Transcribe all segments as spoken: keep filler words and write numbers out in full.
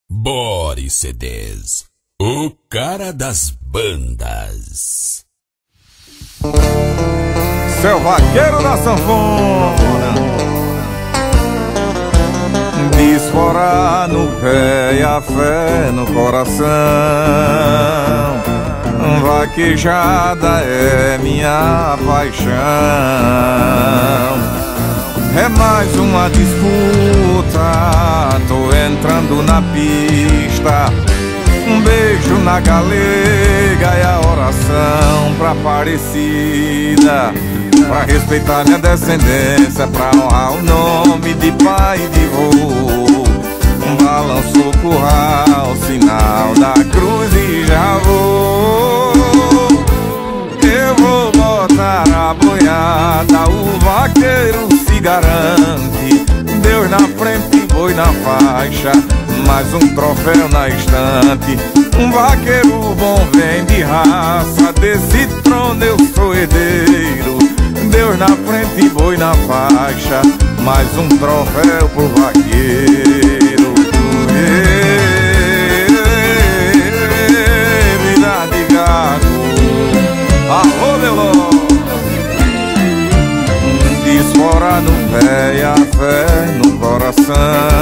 Boris C Ds, o cara das bandas. Seu vaqueiro da sanfona, desfora no pé e a fé no coração. Vaquejada é minha paixão. É mais uma disputa, tô entrando na pista. Um beijo na galega e a oração pra Aparecida, pra respeitar minha descendência, pra honrar o nome de pai e de vô. Um balanço o curral, sinal da cruz e já vou. Eu vou botar a boiada, o vaqueiro se garante. Deus na frente e boi na faixa, mais um troféu na estante. Um vaqueiro bom vem de raça, desse trono eu sou herdeiro. Deus na frente e boi na faixa, mais um troféu pro vaqueiro. Vida de gago, alô meu louco, desfora no pé e a fé no coração.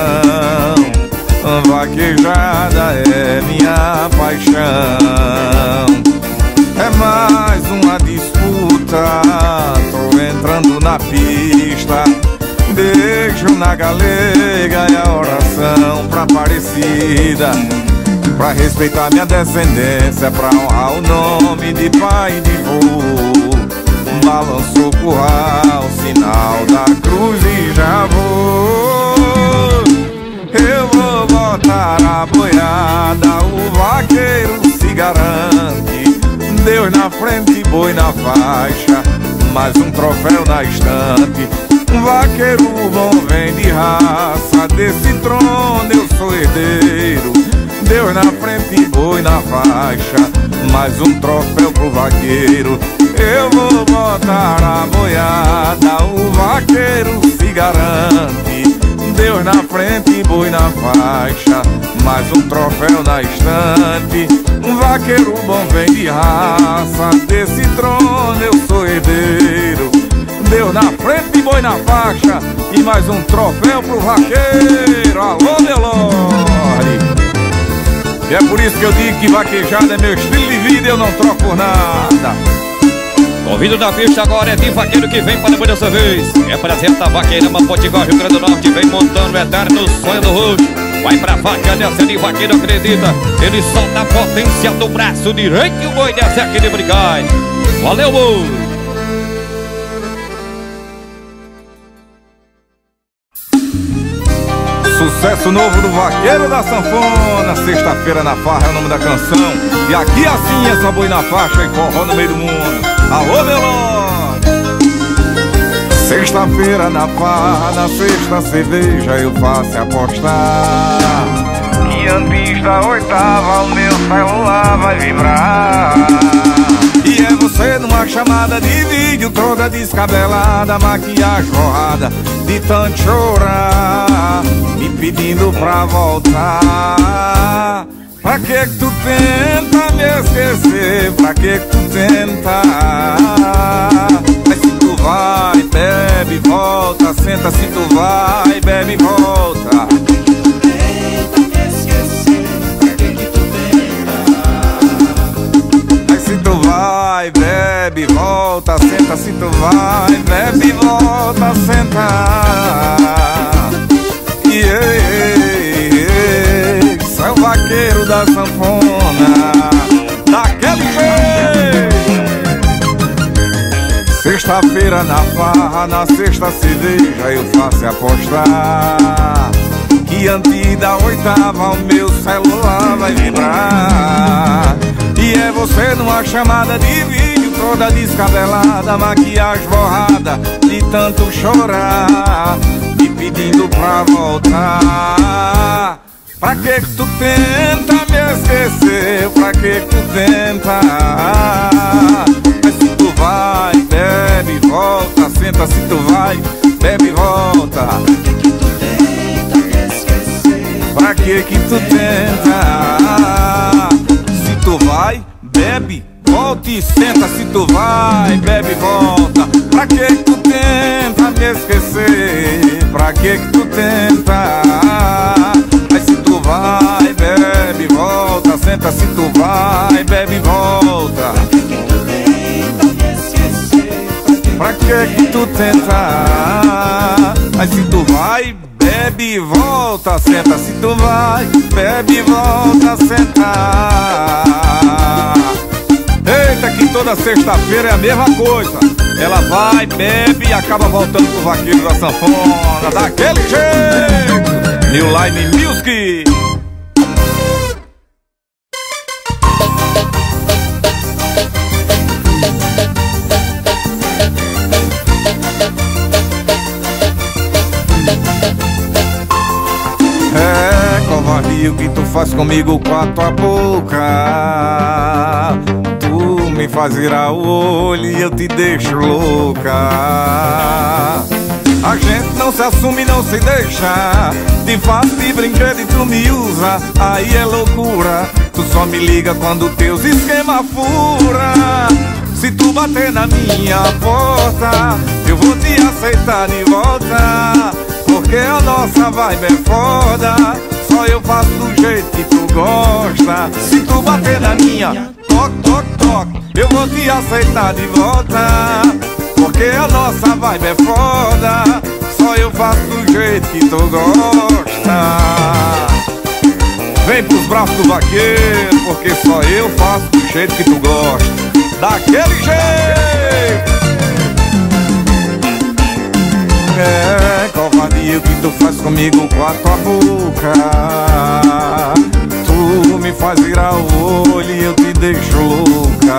Vaquejada é minha paixão. É mais uma disputa, tô entrando na pista. Beijo na galega e a oração pra Aparecida, pra respeitar minha descendência, pra honrar o nome de pai e de vô. Balanço o curral, sinal da cruz e já vou. Eu vou botar a boiada, o vaqueiro se garante. Deus na frente e boi na faixa, mais um troféu na estante. Um vaqueiro bom vem de raça, desse trono eu sou herdeiro. Deus na frente e boi na faixa, mais um troféu pro vaqueiro. Eu vou botar a boiada, o vaqueiro se garante. Deus na frente e boi na faixa, mais um troféu na estante. Um vaqueiro bom vem de raça, desse trono eu sou herdeiro. Deus na frente e boi na faixa, e mais um troféu pro vaqueiro. Alô meu lorde. E é por isso que eu digo que vaquejada é meu estilo de vida e eu não troco por nada. Convido da pista agora é de vaqueiro que vem para depois dessa vez. Representa a Vaqueirama Potiguar, Rio Grande do Norte. Vem montando o eterno sonho do roxo. Vai pra vaca, desce de vaqueiro, acredita. Ele solta a potência do braço direito e o boi desce aqui de brigai. Valeu, boi! Sucesso novo do vaqueiro da sanfona. Sexta-feira na farra é o nome da canção. E aqui assim é só boi na faixa e forró no meio do mundo. Alô meu lorde. Sexta-feira na farra, na sexta cerveja eu faço apostar. E antes da oitava o meu celular vai vibrar. E é você numa chamada de vídeo, toda descabelada, maquiagem borrada, de tanto chorar, me pedindo pra voltar. Pra que que tu tenta me esquecer? Pra que que tu tenta? Mas se tu vai, bebe, volta, senta, se tu vai, bebe, volta. Tenta me esquecer, pra que que tu tenta? Mas se tu vai, bebe, volta, senta, se tu vai, bebe, volta, senta. Yeah. É o vaqueiro da sanfona, daquele jeito. Sexta-feira na farra, na sexta cerveja eu faço apostar. Que antes da oitava o meu celular vai vibrar. E é você numa chamada de vídeo, toda descabelada, maquiagem borrada, de tanto chorar, me pedindo pra voltar. Pra que que tu tenta me esquecer? Pra que que tu tenta? Mas se tu vai, bebe, volta, senta, se tu vai, bebe, volta. Pra que que tu tenta me esquecer? pra que que tu tenta? Se tu vai, bebe, volta e senta. Se tu vai, bebe e volta, pra que que tu tenta me esquecer? Pra que que tu tenta? Mas se tu vai, bebe e volta, senta. Se tu vai, bebe e volta, pra que que tu tenta? Mas se tu vai, bebe e volta, senta. Se tu vai, bebe e volta, senta. Eita, que toda sexta-feira é a mesma coisa. Ela vai, bebe e acaba voltando pro vaqueiro da sanfona, daquele jeito. New Line Music. É covardia o que tu faz comigo com a tua boca. Tu me faz virar o olho e eu te deixo louca. A gente não se assume, não se deixa. Te faz de brinquedo e tu me usa, aí é loucura. Tu só me liga quando teus esquema fura. Se tu bater na minha porta, eu vou te aceitar de volta, porque a nossa vibe é foda. Só eu faço do jeito que tu gosta. Se tu bater na minha, toque, toque, toque, eu vou te aceitar de volta, porque a nossa vibe é foda. Só eu faço do jeito que tu gosta. Vem pros braços do vaqueiro, porque só eu faço do jeito que tu gosta, daquele jeito. É covardia o que tu faz comigo com a tua boca. Tu me faz virar o olho e eu te deixo louca.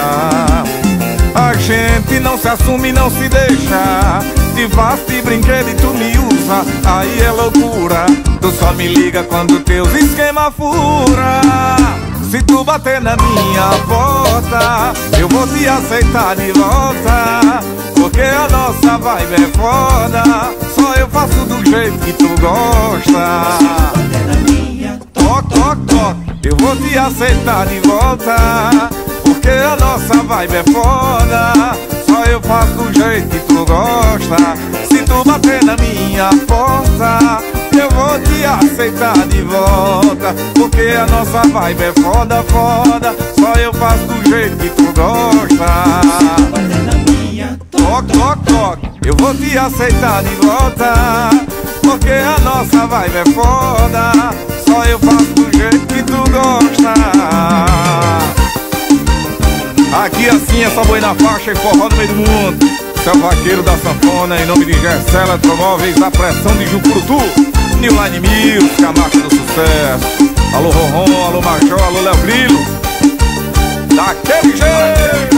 A gente não se assume, não se deixa. Te faz de brinquedo e tu me usa, aí é loucura. Tu só me liga quando teus esquema fura. Se tu bater na minha porta, eu vou te aceitar de volta, porque a nossa vibe é foda. Só eu faço do jeito que tu gosta. Toque, toque, toque, eu vou te aceitar de volta, porque a nossa vibe é foda. Só eu faço do jeito que tu gosta. Se tu bater na minha porta, eu vou te aceitar de volta, porque a nossa vibe é foda, foda. Só eu faço do jeito que tu gosta. Toque, toque, toque, eu vou te aceitar de volta, porque a nossa vibe é foda. Só eu faço do jeito que tu gosta. Aqui assim é só boi na faixa e forró no meio do mundo. Seu vaqueiro da sanfona, em nome de Gercel Eletromóveis, a pressão de Jucurutu. New Line Music, a marca do sucesso. Alô Ronron, alô Major, alô Léo Grilo, daquele jeito.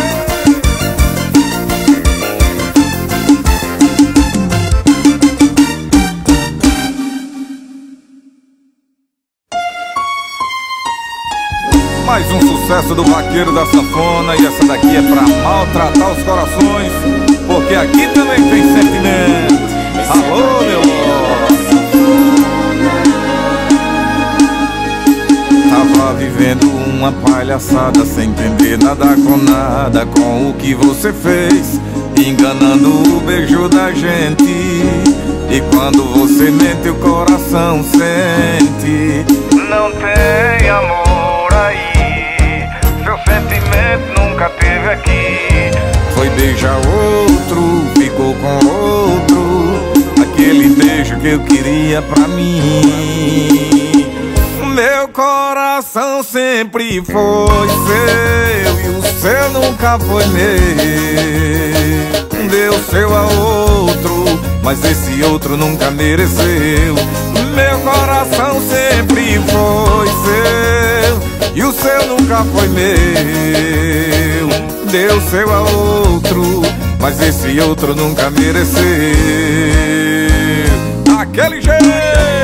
Mais um sucesso do vaqueiro da sanfona, e essa daqui é pra maltratar os corações, porque aqui também tem sentimento. Alô, meu amor. Tava vivendo uma palhaçada, sem entender nada com nada, com o que você fez, enganando o beijo da gente. E quando você mente, o coração sente. Não tem amor aí, seu sentimento nunca teve aqui. Foi beijar outro, ficou com outro, aquele beijo que eu queria pra mim. Meu coração sempre foi seu e o seu nunca foi meu. Deu seu a outro, mas esse outro nunca mereceu. Meu coração sempre foi seu e o seu nunca foi meu. Deu seu a outro, mas esse outro nunca mereceu. Daquele jeito,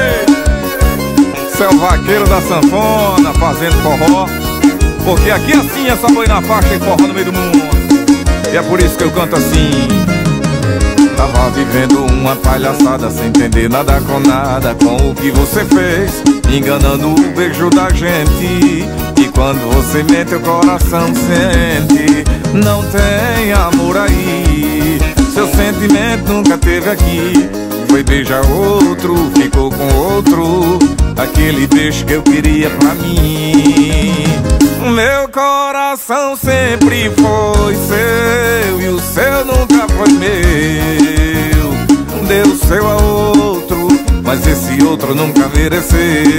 seu vaqueiro da sanfona fazendo forró, porque aqui assim é só boi na faixa e forró no meio do mundo. E é por isso que eu canto assim. Tava vivendo uma palhaçada, sem entender nada com nada, com o que você fez, enganando o beijo da gente. E quando você mente o coração sente, não tem amor aí. Seu sentimento nunca teve aqui. Foi beijar outro, ficou com outro, aquele beijo que eu queria pra mim. Meu coração sempre foi seu e o seu nunca foi meu. Deu o seu a outro, mas esse outro nunca mereceu.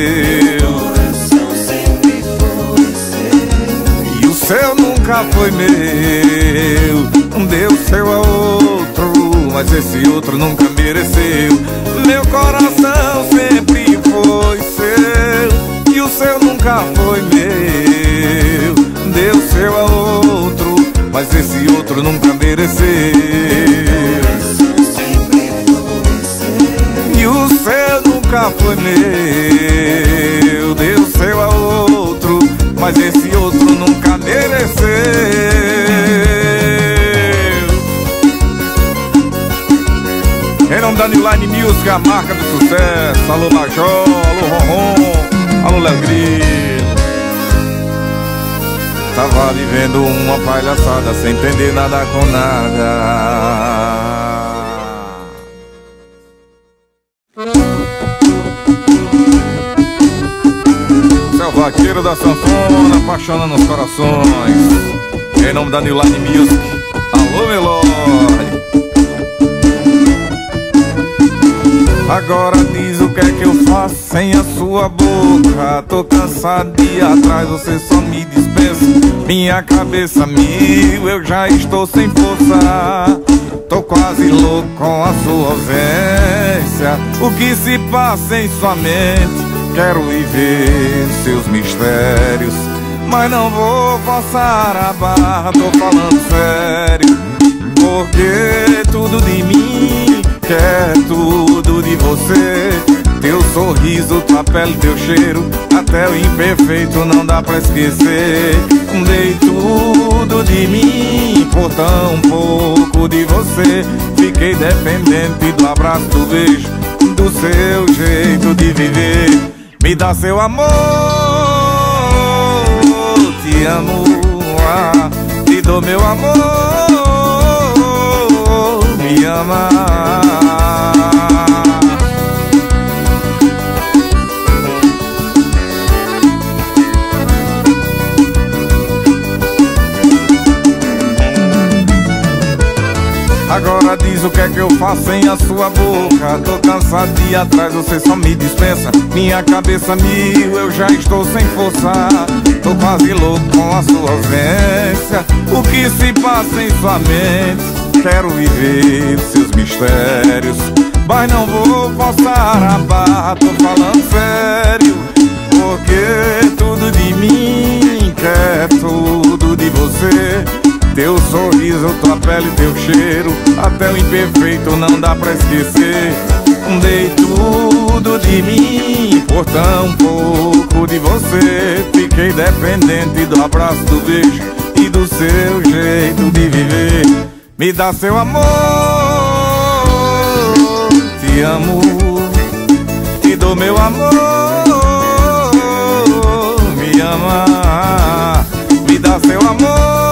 E o seu nunca foi meu. Deu o seu a outro, mas esse outro nunca mereceu. Meu coração sempre foi seu e o seu nunca foi meu. Deu o seu a outro, mas esse outro nunca mereceu. E o seu nunca foi meu. Deu o seu a outro, mas esse outro nunca mereceu. Em nome da New Line Music, a marca do sucesso. Alô Major, alô Ronron, alô Léo Grilo. Tava vivendo uma palhaçada, sem entender nada com nada. Seu vaqueiro da sanfona, apaixonando os corações. Em nome da New Line Music, alô Melói. Agora diz o que é que eu faço sem a sua boca. Tô cansado de ir atrás, você só me dispensa. Minha cabeça mil, eu já estou sem força. Tô quase louco com a sua ausência. O que se passa em sua mente? Quero viver seus mistérios, mas não vou forçar a barra, tô falando sério. Porque tudo de mim quer tudo de você. Teu sorriso, tua pele, teu cheiro, até o imperfeito não dá pra esquecer. Dei tudo de mim por tão pouco de você. Fiquei dependente do abraço, do beijo, do seu jeito de viver. Me dá seu amor, te amo, ah, te dou meu amor, me ama. Agora diz o que é que eu faço sem a sua boca. Tô cansado de ir atrás, você só me dispensa. Minha cabeça mil, eu já estou sem força. Tô quase louco com a sua ausência. O que se passa em sua mente? Quero viver seus mistérios, mas não vou forçar a barra, tô falando sério. Porque tudo de mim quer tudo de você. Teu sorriso, tua pele, teu cheiro, até o imperfeito não dá pra esquecer. Dei tudo de mim por tão pouco de você. Fiquei dependente do abraço, do beijo e do seu jeito de viver. Me dá seu amor, te amo, te dou meu amor, me ama. Me dá seu amor,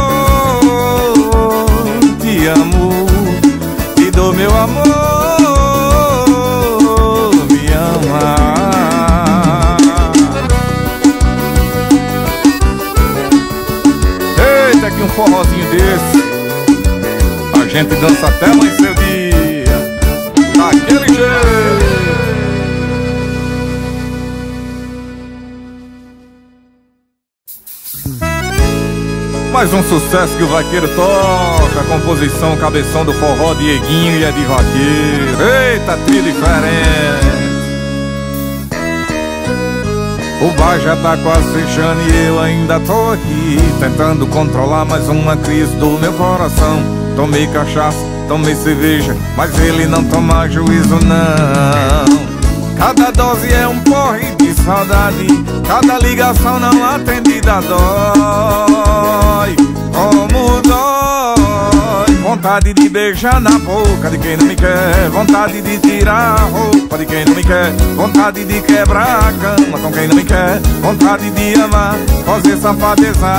te amo, te dou meu amor, me ama. Eita, que um forrozinho desse a gente dança até amanhecer o dia, daquele jeito. Mais um sucesso que o vaqueiro toca. Composição, cabeção do forró, Dieguinho e é de vaqueiro. Eita, trilha diferente. O bar já tá quase fechando e eu ainda tô aqui, tentando controlar mais uma crise do meu coração. Tomei cachaça, tomei cerveja, mas ele não toma juízo não. Cada dose é um porre de saudade, cada ligação não atendida dói. Como dói, vontade de beijar na boca de quem não me quer, vontade de tirar a roupa de quem não me quer, vontade de quebrar a cama com quem não me quer, vontade de amar, fazer safadeza,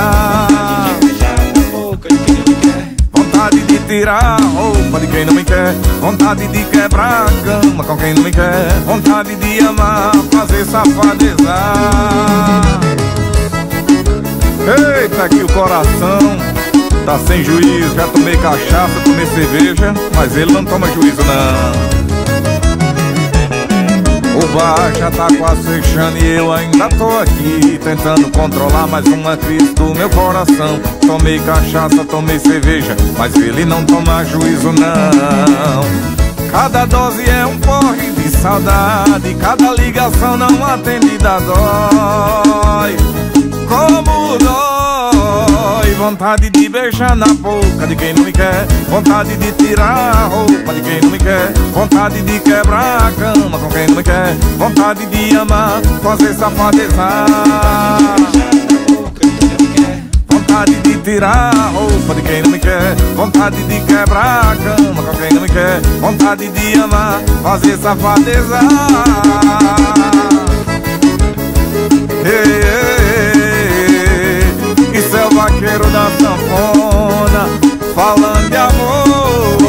vontade de tirar a roupa de quem não me quer, vontade de quebrar a cama com quem não me quer, vontade de amar, fazer safadeza. Eita, que o coração tá sem juízo. Já tomei cachaça, tomei cerveja, mas ele não toma juízo não. O bar já tá quase fechando e eu ainda tô aqui tentando controlar mais uma crise do meu coração. Tomei cachaça, tomei cerveja, mas ele não toma juízo não. Cada dose é um porre de saudade, cada ligação não atendida dói. Como dói, vontade de beijar na boca de quem não me quer, vontade de tirar a roupa de quem não me quer, vontade de quebrar a cama com quem não me quer, vontade de amar, fazer safadeza, vontade de tirar a roupa de quem não me quer, vontade de quebrar a cama com quem não me quer, vontade de amar, fazer safadeza. Ei, ei, isso é o vaqueiro da sanfona falando de amor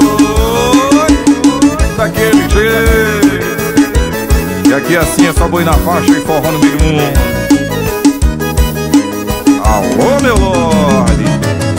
daquele jeito. E aqui assim é só boi na faixa e forró no meio do mundo. Alô, meu lorde.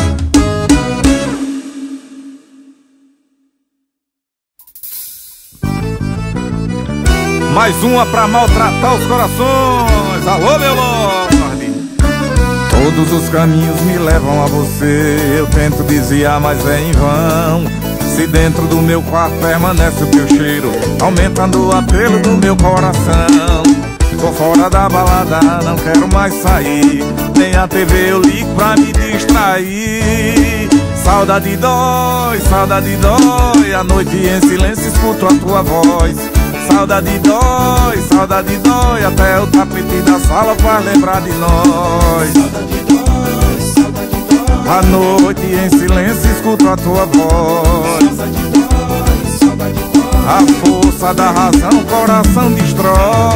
Mais uma pra maltratar os corações. Alô, meu lorde. Todos os caminhos me levam a você, eu tento desviar, mas é em vão. Se dentro do meu quarto permanece o teu cheiro, aumentando o apelo do meu coração. Tô fora da balada, não quero mais sair, nem a T V eu ligo pra me distrair. Saudade dói, saudade dói, à noite em silêncio escuto a tua voz. Saudade dói, saudade dói, até o tapete da sala faz lembrar de nós. Saudade dói, saudade dói, à noite em silêncio escuto a tua voz. Saudade dói, saudade dói, a força da razão o coração destrói.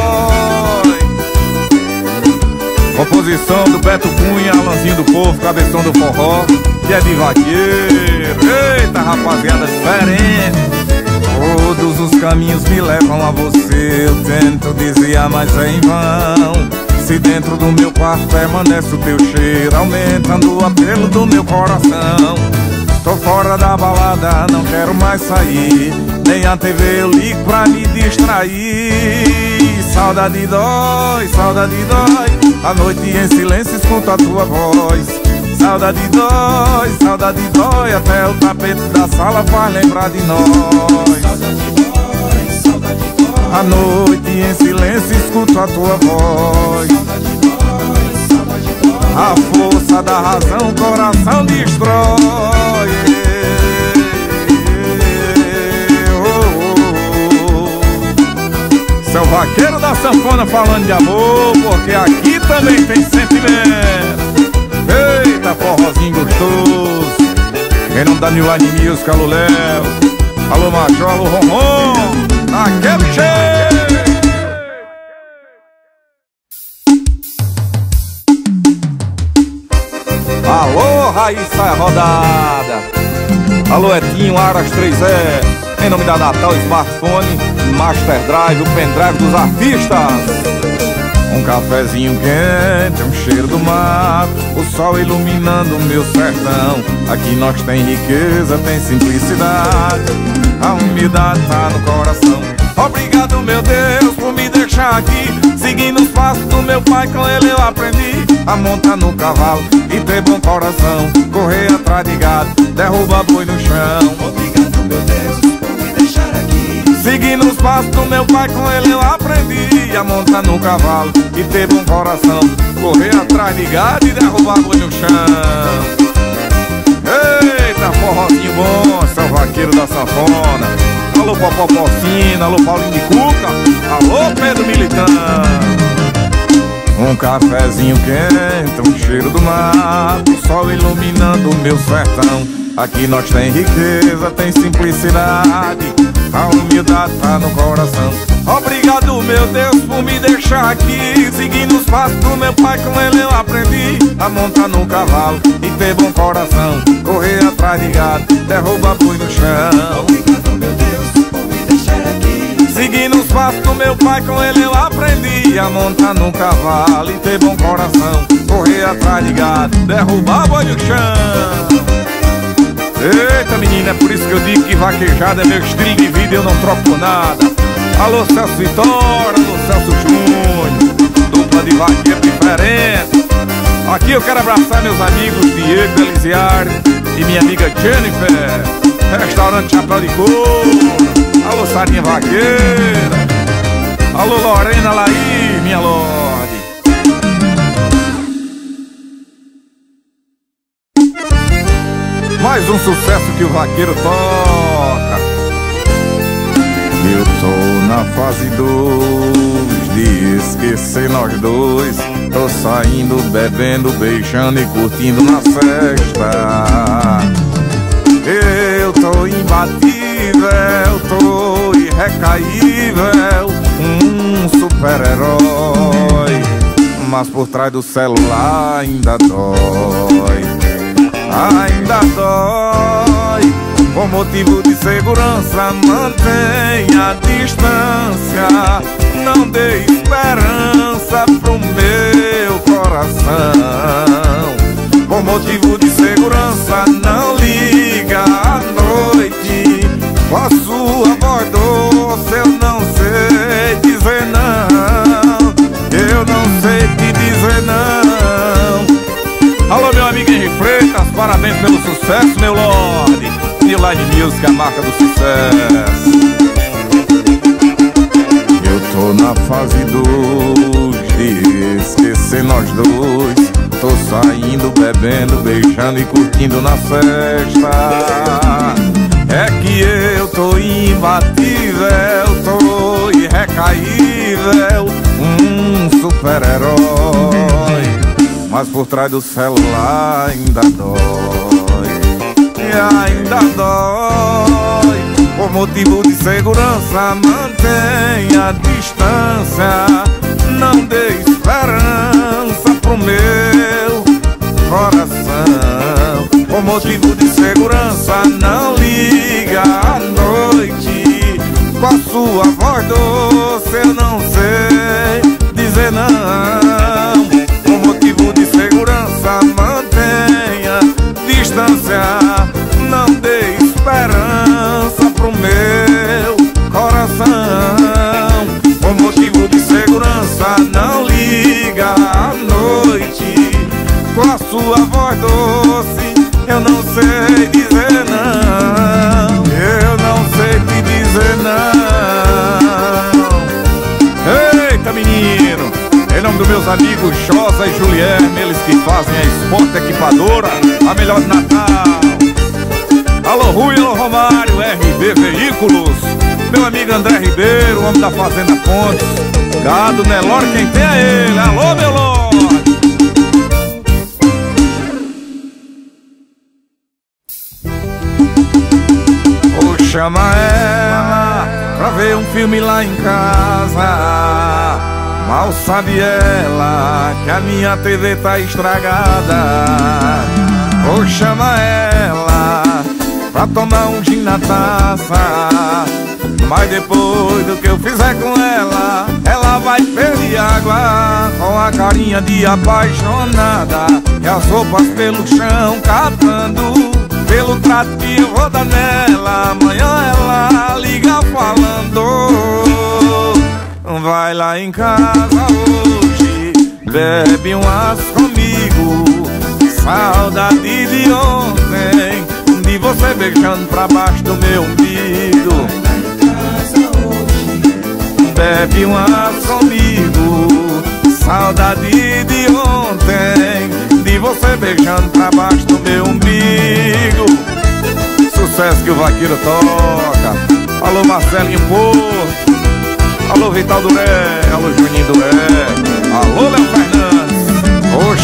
Composição do Beto Cunha, Alanzinho do Povo, cabeção do forró, que é de vaqueiro. Eita, rapaziada diferente. Todos os caminhos me levam a você, eu tento desviar, mas é em vão. Se dentro do meu quarto permanece o teu cheiro, aumentando o apelo do meu coração. Tô fora da balada, não quero mais sair, nem a T V eu ligo pra me distrair. Saudade dói, saudade dói, à noite em silêncio escuto a tua voz. Saudade dói, saudade dói, até o tapete da sala faz lembrar de nós. Saudade dói, saudade dói, à noite em silêncio escuto a tua voz. Saudade dói, saudade dói, a força da razão o coração destrói. Seu vaqueiro da sanfona falando de amor, porque aqui também tem sentimento. Eita, forrozinho gostoso. Quem não dá New Line Music, alô Léo, alô Major, alô Romão, daquele jeito. Alô, Raíssa Rodada, alô Etinho, Aras três E, em nome da Natal Smartphone, Master Drive, o pendrive dos artistas. Um cafezinho quente, um cheiro do mar, o sol iluminando o meu sertão. Aqui nós tem riqueza, tem simplicidade, a umidade tá no coração. Obrigado, meu Deus, por me deixar aqui, seguindo os passos do meu pai, com ele eu aprendi a montar no cavalo e ter bom coração, correr atrás de gado, derrubar boi no chão. Obrigado, meu Deus, por me deixar aqui, seguindo os passos do meu pai, com ele eu aprendi a montar no cavalo e ter bom coração, correr atrás de gado e derrubar boi no chão. Eita, forrozinho bom, seu vaqueiro da sanfona. Alô Popó Porcina, alô Paulinho de Cuca, alô Pedro Militão. Um cafezinho quente, um cheiro do mato, sol iluminando o meu sertão. Aqui nós tem riqueza, tem simplicidade, a humildade tá no coração. Obrigado, meu Deus, por me deixar aqui, seguindo os passos do meu pai, com ele eu aprendi a montar no cavalo e ter bom coração, correr atrás de gado, derruba boi no chão. Obrigado, meu Deus, por me deixar aqui, seguindo os passos do meu pai, com ele eu aprendi a montar no cavalo e ter bom coração, correr atrás de gado, derrubar boi no chão. Eita, menina, é por isso que eu digo que vaquejada é meu estilo de vida e eu não troco por nada. Alô, Celso Vitória, alô, Celso Júnior, dupla de vaqueiro diferente. Aqui eu quero abraçar meus amigos Diego Deliciário e minha amiga Jennifer, restaurante Chapéu de Couro. Alô, Sarinha Vaqueira. Alô, Lorena Laí, minha lorde. Mais um sucesso que o vaqueiro toca. Eu tô na fase dois de esquecer nós dois. Tô saindo, bebendo, beijando e curtindo na festa. Eu tô imbatível, tô irrecaível, um super-herói, mas por trás do celular ainda dói. Ainda dói. Por motivo de segurança, mantenha a distância, não dê esperança pro meu coração. Por motivo de segurança, não liga à noite, com a sua voz doce eu não sei dizer não, eu não sei te dizer não. Alô, meu amigo Henrique Freitas, parabéns pelo sucesso, meu lorde. New Line Music, a marca do sucesso. Eu tô na fase dois de esquecer nós dois. Tô saindo, bebendo, beijando e curtindo na festa. É que eu tô imbatível, tô irrecaível, um super-herói, mas por trás do celular ainda dói, e ainda dói. Por motivo de segurança, mantenha a distância, não dê esperança pro meu coração. Por motivo de segurança, não liga à noite, com a sua voz doce eu não sei dizer não. Por motivo de segurança, mantenha distância, não dê esperança pro meu coração. Por motivo de segurança, não liga à noite, com a sua voz doce eu não sei dizer não, eu não sei te dizer não. Eita, menino, em nome dos meus amigos Josa e Julierne, eles que fazem a Sport Equipadora, a melhor de Natal. Alô Rui, alô Romário, R B Veículos, meu amigo André Ribeiro, homem da Fazenda Pontes, gado Nelore, quem tem é ele. Alô, meu lorde. Vou chamar ela pra ver um filme lá em casa. Mal sabe ela que a minha T V tá estragada. Vou chamar ela pra tomar um gin na taça, mas depois do que eu fizer com ela, ela vai perder água, com a carinha de apaixonada, e as roupas pelo chão catando, pelo trato que eu vou dar nela. Amanhã ela liga falando, vai lá em casa hoje, bebe umas comigo, saudade de ontem, de você beijando pra baixo do meu umbigo. Bebe umas comigo, saudade de ontem, de você beijando pra baixo do meu umbigo. Sucesso que o vaqueiro toca. Alô Marcelinho Porto, alô Vital do Ré, alô Juninho do Ré, alô Léo Fernandes.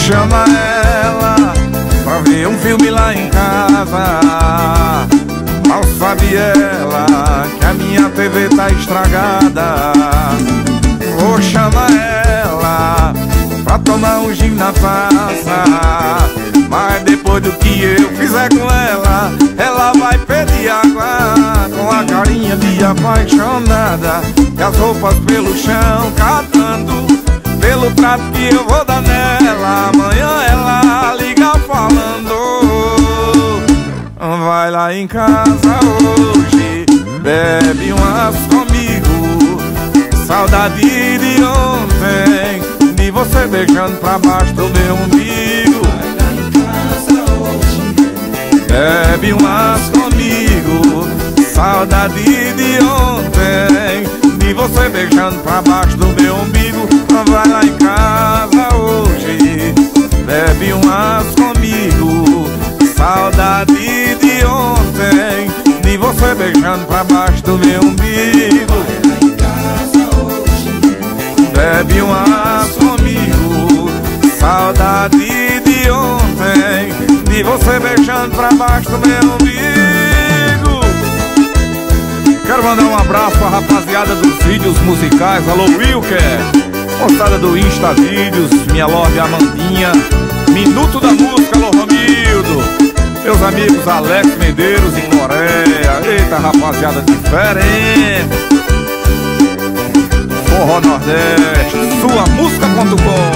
chama ela pra ver um filme lá em casa. Mal sabe ela que a minha T V tá estragada. Vou chamar ela pra tomar um gin na praça, mas depois do que eu fizer com ela, ela vai pedir água com a carinha de apaixonada, e as roupas pelo chão catando pelo trato que eu vou dar nela. Amanhã ela liga falando: vai lá em casa hoje, bebe umas comigo. Saudade de ontem, de você beijando pra baixo do meu umbigo. Bebe umas comigo. Saudade de ontem, de você beijando pra baixo do meu umbigo. Vai lá em casa hoje, bebe umas comigo. Saudade de ontem, de você beijando pra baixo do meu umbigo. Bebe umas comigo. Saudade de ontem, de você beijando pra baixo do meu umbigo. Quero mandar um abraço pra rapaziada dos vídeos musicais. Alô Wilker, moçada do Insta Vídeos, minha love Amandinha, Minuto da Música, alô Romildo, meus amigos Alex Medeiros e Coreia. Eita rapaziada diferente. Forró Nordeste, sua música ponto com.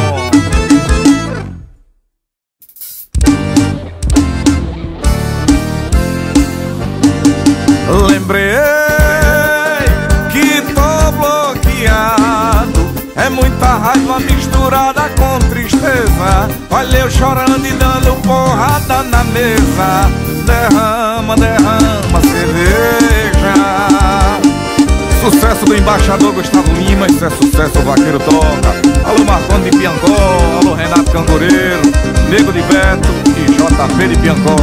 Lembrei que tô bloqueado, é muita raiva misturada com tristeza. Olha eu chorando e dando porrada na mesa. Derrama, derrama cerveja. Sucesso do embaixador Gustavo Lima, isso é sucesso, o vaqueiro toca. Alô Marconi de Piancó, alô Renato Cangoreiro, Nego de Beto e J P de Piancó.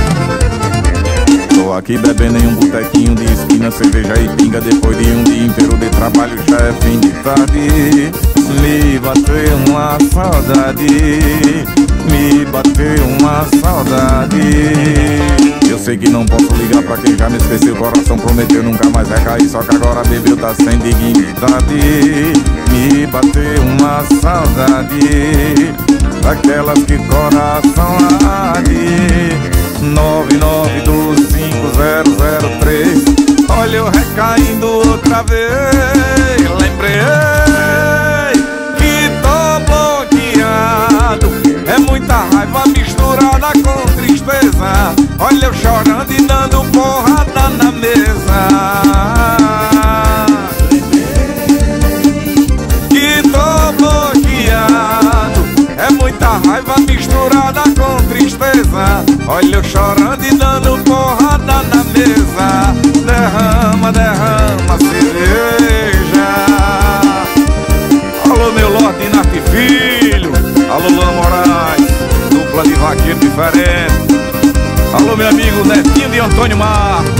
Tô aqui bebendo em um botequinho de esquina, cerveja e pinga. Depois de um dia inteiro de trabalho, já é fim de tarde. Me bateu uma saudade, me bateu uma saudade. Eu sei que não posso ligar pra quem já me esqueceu. O coração prometeu nunca mais recair, só que agora bebeu, tá sem dignidade. Me bateu uma saudade, daquelas que coração arde. Nove nove doze cinco zero zero três. Olha eu recaindo outra vez. Lembrei que tô bloqueado, é muita raiva misturada com tristeza. Olha eu chorando e dando porrada na mesa. Que tô bloqueado, é muita raiva misturada com tristeza. Olha eu chorando e dando porrada na mesa. Derrama, derrama cerveja. Alô meu Lorde Inácio Filho, alô Luan Moraes, dupla de vaqueiro diferente. Alô meu amigo Netinho de Antônio Marcos.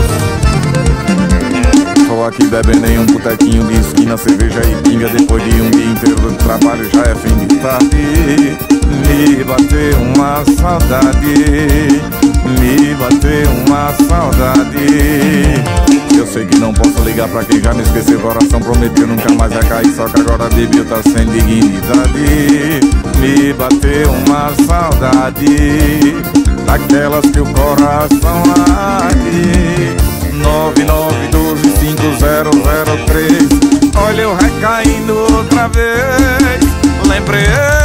Tô aqui bebendo em um botequinho de esquina, cerveja e pinga. Depois de um dia inteiro de trabalho, já é fim de tarde. Me bateu uma saudade, me bateu uma saudade. Eu sei que não posso ligar pra quem já me esqueceu. O coração prometeu nunca mais vai cair, só que agora bebeu, tá sem dignidade. Me bateu uma saudade, daquelas que o coração arde. Nove nove doze cinco zero zero três. Olha eu recaindo outra vez. Lembrei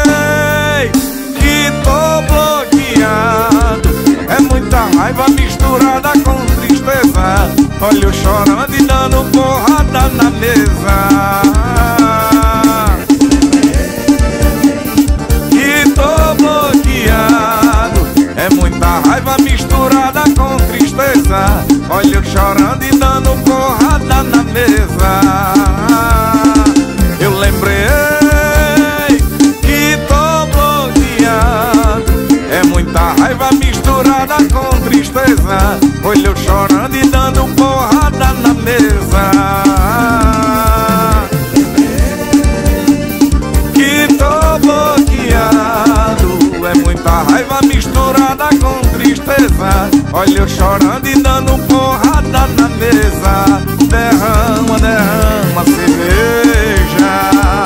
que tô bloqueado, é muita raiva misturada com tristeza. Olha eu chorando e dando porrada na mesa. Que tô bloqueado, é muita raiva misturada com tristeza. Olha eu chorando e dando porrada na mesa. Eu lembrei que tô bloqueado, é muita raiva misturada com tristeza. Olha eu chorando e dando porrada na mesa. Que tô bloqueado, olha eu chorando e dando porrada na mesa. Derrama, derrama cerveja.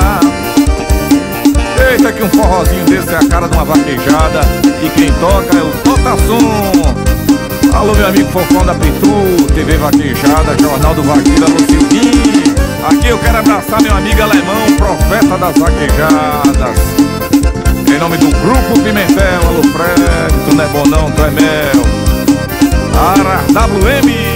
Eita, que um forrozinho desse é a cara de uma vaquejada. E quem toca é o Totasson. Alô, meu amigo Fofão da Pitu, T V Vaquejada, Jornal do Vaqueiro, alô Silvinho. Aqui eu quero abraçar meu amigo alemão, profeta das vaquejadas. Em nome do Grupo Pimentel, alô Fred, tu não é bom não, tu é mel. Ara W M.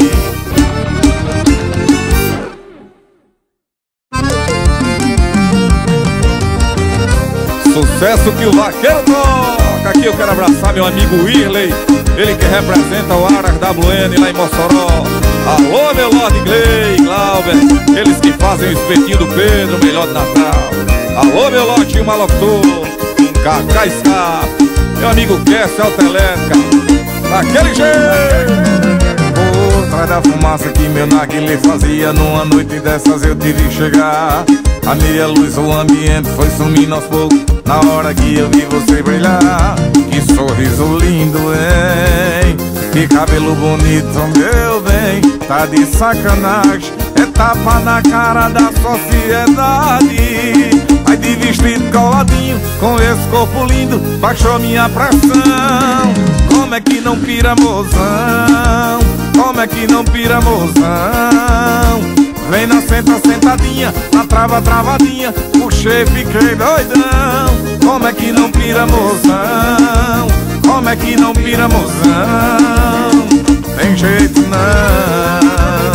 Sucesso que o vaqueiro toca. Aqui eu quero abraçar meu amigo Irley, ele que representa o Aras W N lá em Mossoró. Alô, meu Lorde Gley, Glauber, eles que fazem o espetinho do Pedro, melhor de Natal. Alô, meu Lorde Malocutor, Cacá Scar, meu amigo Kess Autoelétrica, daquele jeito. Por trás da fumaça que meu narguilé fazia, numa noite dessas eu tive que chegar. A meia luz, o ambiente foi sumindo aos poucos, na hora que eu vi você brilhar. Que sorriso lindo, hein? Que cabelo bonito, meu bem. Tá de sacanagem, é tapa na cara da sociedade. Aí de vestido coladinho, com esse corpo lindo, baixou minha pressão. Como é que não pira, mozão? Como é que não pira, mozão? Vem na senta, sentadinha, na trava, travadinha, puxei, fiquei doidão. Como é que não pira, mozão? Como é que não pira, mozão? Tem jeito não.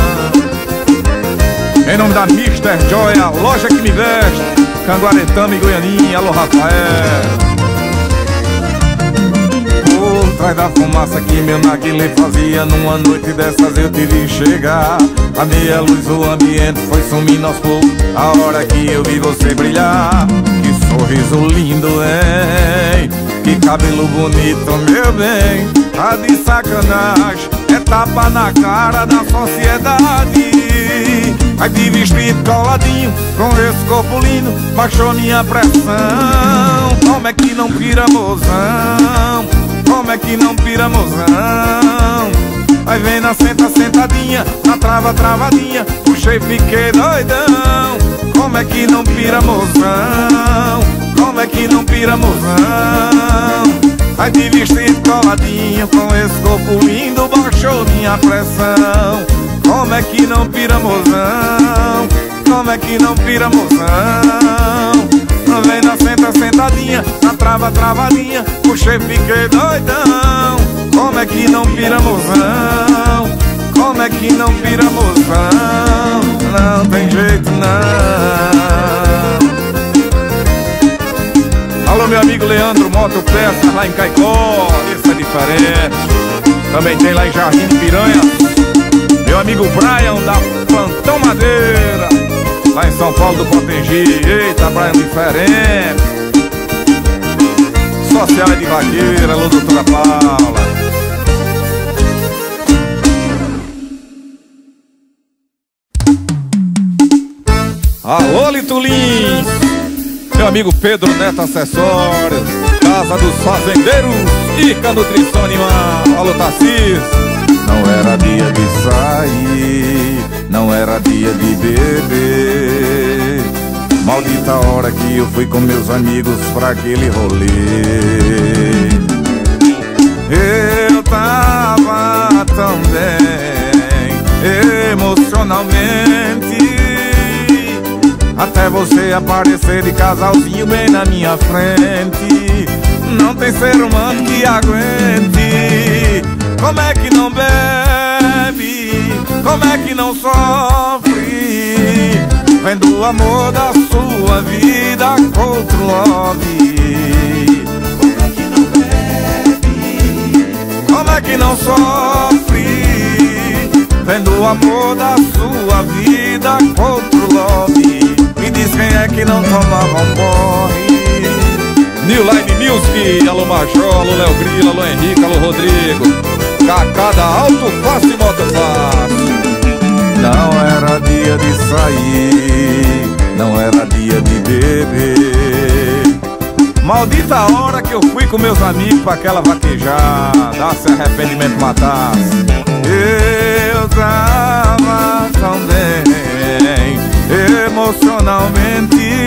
Em nome da mister Joy, a loja que me veste, Canguaretama e Goianinha, alô Rafael. Por trás da fumaça que meu narguilé fazia, numa noite dessas eu tive que chegar. A meia luz, o ambiente foi sumindo aos poucos, a hora que eu vi você brilhar. Que sorriso lindo, hein? Que cabelo bonito, meu bem. Tá de sacanagem, é tapa na cara da sociedade. Aí de vestido coladinho, com esse corpo lindo, baixou minha pressão. Como é que não pira, mozão? Como é que não pira, mozão? Aí vem na senta, sentadinha, na trava, travadinha, puxei, fiquei doidão. Como é que não pira, mozão? Como é que não pira, mozão? Aí de vestido coladinho, com esse corpo lindo, baixou minha pressão. Como é que não pira, mozão? Como é que não pira, mozão? Vem na senta, sentadinha, na trava, travadinha, puxei, fiquei doidão. Como é que não pira, mozão? Como é que não pira, mozão? Não tem jeito não. Alô, meu amigo Leandro Moto Peças lá em Caicó, esse é diferente. Também tem lá em Jardim de Piranha meu amigo Brian da Plantão Madeira, lá em São Paulo do Potengi. Eita, Brian diferente. Social é de vaqueira, alô, doutora Paula. Alô, Litulins, meu amigo Pedro Neto Acessórios, Casa dos Fazendeiros, Ica Nutrição Animal. Alô, Tarcísio. Não era dia de sair, não era dia de beber. Maldita hora que eu fui com meus amigos pra aquele rolê. Eu tava tão bem emocionalmente, até você aparecer de casalzinho bem na minha frente. Não tem ser humano que aguente. Como é que não bebe? Como é que não sofre? Vendo o amor da sua vida com outro love. Como é que não bebe? Como é que não sofre? Vendo o amor da sua vida com outro love. Me diz quem é que não tomava um porre. New Line Music, alô Major, alô Léo Grilo, alô Henrique, alô Rodrigo. Cacá da Alto Fácil e Moto Fácil. Não era dia de sair, não era dia de beber. Maldita a hora que eu fui com meus amigos pra aquela vaquejada, se arrependimento matasse. Eu tava tão bem emocionalmente,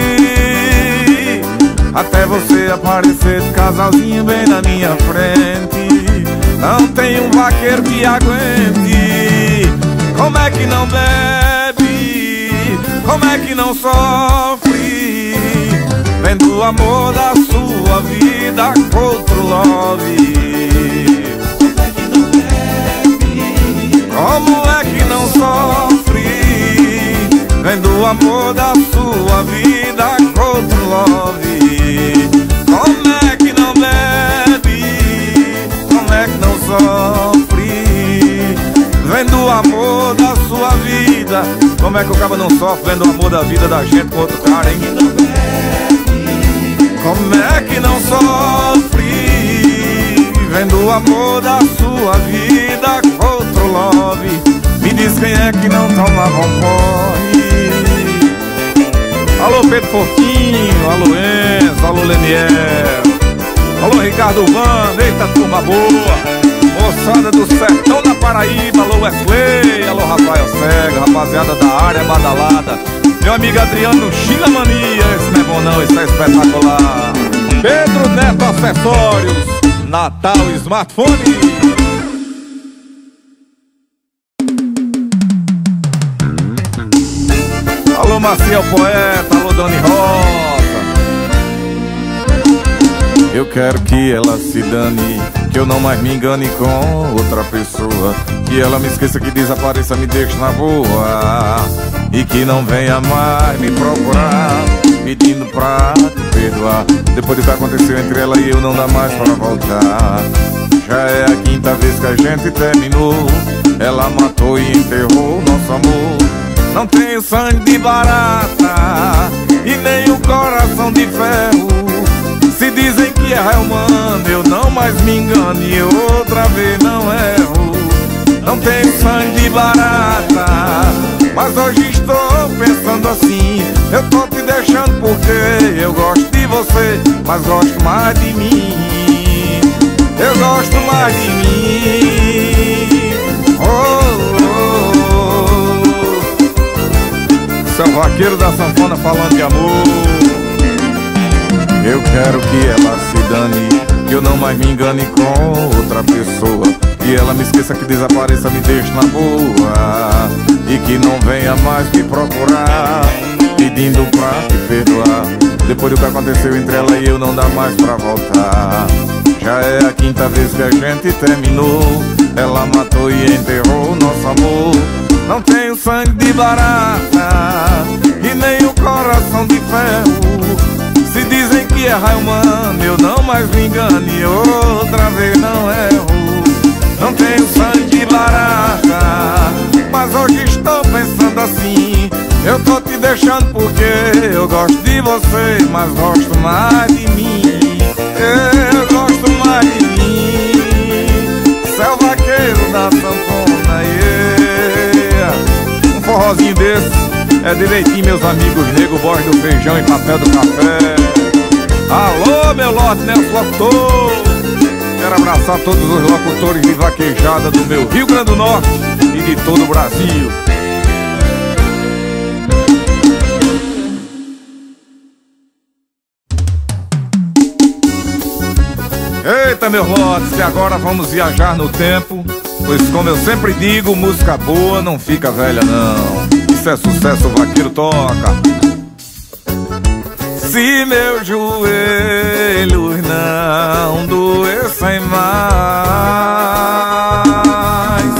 até você aparecer de casalzinho bem na minha frente. Não tem um vaqueiro que aguente. Como é que não bebe? Como é que não sofre? Vendo o amor da sua vida com outro love. Como é que não sofre? Vendo o amor da sua vida com outro love. Como é que não bebe? Como é que não sofre? Vendo o amor da sua vida. Como é que o cara não sofre vendo o amor da vida da gente com outro cara, hein? Como é que não sofre vendo o amor da sua vida com outro love? Me diz quem é que não tomava um porre. Alô Pedro Fortinho, alô Enzo, alô Leniel, alô Ricardo Bando, eita turma boa. Moçada do sertão da Paraíba, alô Wesley, alô Rafael Cega, rapaziada da área badalada. Meu amigo Adriano Xila Mania, esse não é bom não, esse é espetacular. Pedro Neto Acessórios, Natal Smartphone. Alô Maciel Poeta, alô Doni Rosa. Eu quero que ela se dane, que eu não mais me engane com outra pessoa, que ela me esqueça, que desapareça, me deixe na boa, e que não venha mais me procurar pedindo pra te perdoar. Depois do que aconteceu entre ela e eu, não dá mais pra voltar. Já é a quinta vez que a gente terminou. Ela matou e enterrou nosso amor. Não tenho sangue de barata e nem o coração de ferro. Se dizem que é humano, eu não mais me engano e outra vez não erro. Não tenho sangue de barata, mas hoje estou pensando assim. Eu tô te deixando porque eu gosto de você, mas gosto mais de mim. Eu gosto mais de mim. Oh, oh, oh. Seu vaqueiro da sanfona falando de amor. Eu quero que ela se dane, que eu não mais me engane com outra pessoa, que ela me esqueça, que desapareça, me deixe na boa, e que não venha mais me procurar pedindo pra te perdoar. Depois do que aconteceu entre ela e eu, não dá mais pra voltar. Já é a quinta vez que a gente terminou. Ela matou e enterrou nosso amor. Não tenho sangue de barata e nem o coração de ferro. Se dizem que é humano, eu não mais me engano e outra vez não erro. Não tenho sangue de barata, mas hoje estou pensando assim. Eu tô te deixando porque eu gosto de você, mas gosto mais de mim. Eu gosto mais de mim. Céu vaqueiro da sanfona, yeah. Um forrozinho desse é direitinho, meus amigos nego, voz do feijão e papel do café. Alô, meu lote, Nelson Locutor. Quero abraçar todos os locutores de vaquejada do meu Rio Grande do Norte e de todo o Brasil. Eita, meus lotes, e agora vamos viajar no tempo, pois como eu sempre digo, música boa não fica velha não. Isso é sucesso, o vaqueiro toca. Se meus joelhos não doessem mais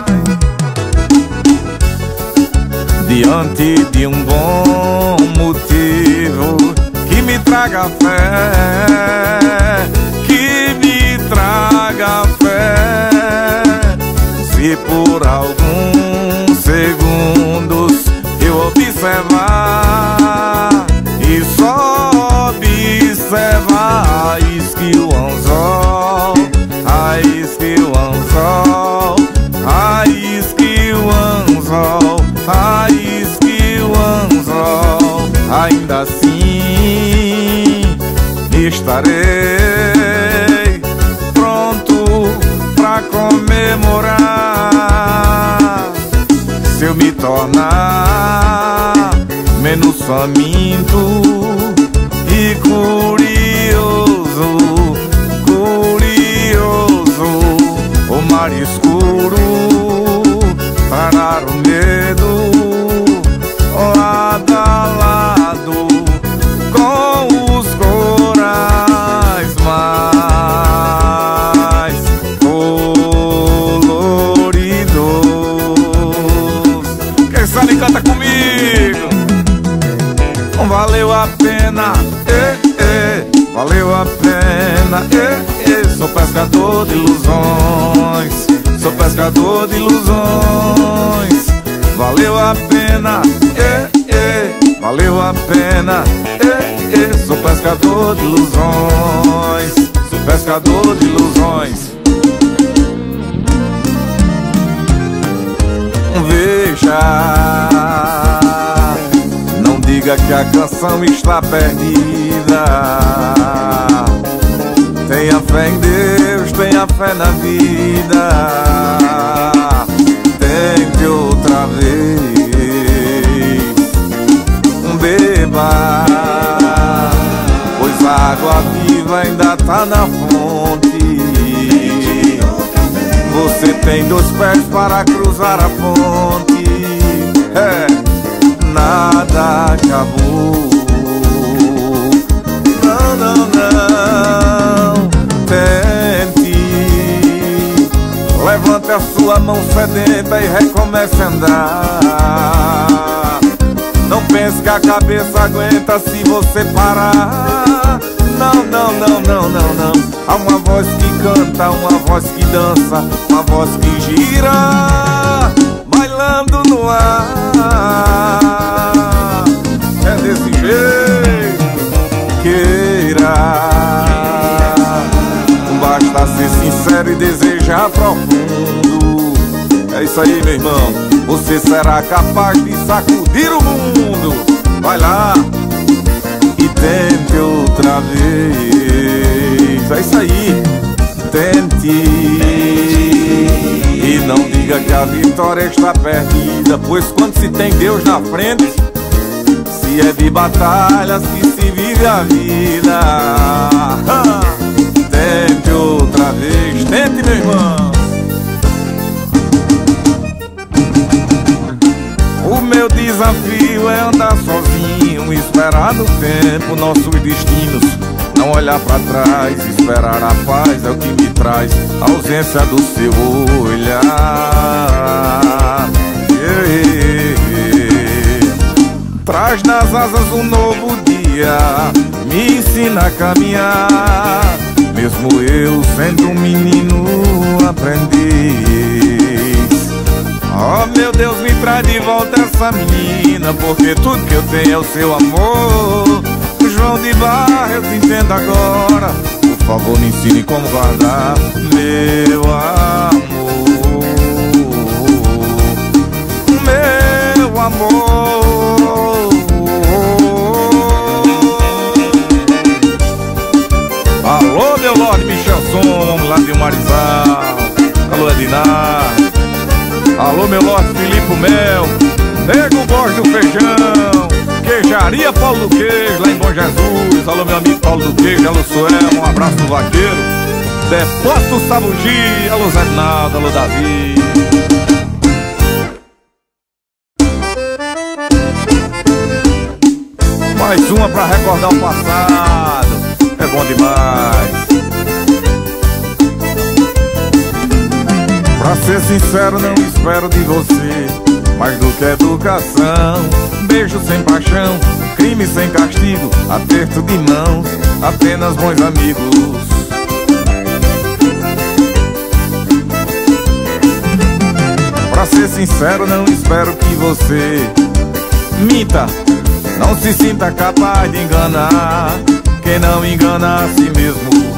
diante de um bom motivo que me traga fé, que me traga fé, se por alguns segundos eu observar e só observar a skill anzol, a skill anzol, a skill anzol, a skill anzol, ainda assim me estarei pronto pra comemorar. Se eu me tornar menos faminto e curioso, curioso, o mar escuro parar o medo lado a lado com os corais mais coloridos. Quem sabe canta comigo. Valeu a pena, eh, eh, valeu a pena, eh, eh. Sou pescador de ilusões, sou pescador de ilusões. Valeu a pena, eh, eh, valeu a pena, eh, eh. Sou pescador de ilusões, sou pescador de ilusões. Veja, não diga que a canção está perdida. Tenha fé em Deus, tenha fé na vida. Tente outra vez, beba, pois a água viva ainda tá na fonte. Você tem dois pés para cruzar a ponte. É, nada acabou. Não, não, não. Tente. Levante a sua mão sedenta e recomece a andar. Não pense que a cabeça aguenta se você parar. Não, não, não, não, não, não. Há uma voz que canta, uma voz que dança, uma voz que gira, bailando no ar. É desse jeito. Queira, basta ser sincero e desejar profundo. É isso aí, meu irmão. Você será capaz de sacudir o mundo. Vai lá e tente outra vez. É isso aí. Tente. E não diga que a vitória está perdida, pois quando se tem Deus na frente, se é de batalhas que se vive a vida. Tente outra vez. Tente, meu irmão. O meu desafio é andar sozinho, esperar no tempo nossos destinos. Não olhar pra trás, esperar a paz é o que me traz a ausência do seu olhar. Traz nas asas um novo dia, me ensina a caminhar. Mesmo eu sendo um menino aprendiz. Oh meu Deus, me traz de volta essa menina, porque tudo que eu tenho é o seu amor. João de Barra, eu te entendo agora. Por favor, me ensine como guardar meu amor. Meu amor. Alô, meu Lorde Michelson, lá de Marizal. Alô, Edinar. Alô, meu Lorde Filipe Mel, Nego Borges do Feijão, Queijaria Paulo do Queijo, lá em Bom Jesus. Alô, meu amigo Paulo do Queijo, alô, Suel, um abraço do Vaqueiro. Depósito Sabugi, alô, Zé Naldo, alô, Davi. Mais uma pra recordar o passado, é bom demais. Pra ser sincero, não espero de você mais do que educação. Beijo sem paixão, crime sem castigo, aperto de mãos, apenas bons amigos. Pra ser sincero, não espero que você minta, não se sinta capaz de enganar quem não engana a si mesmo.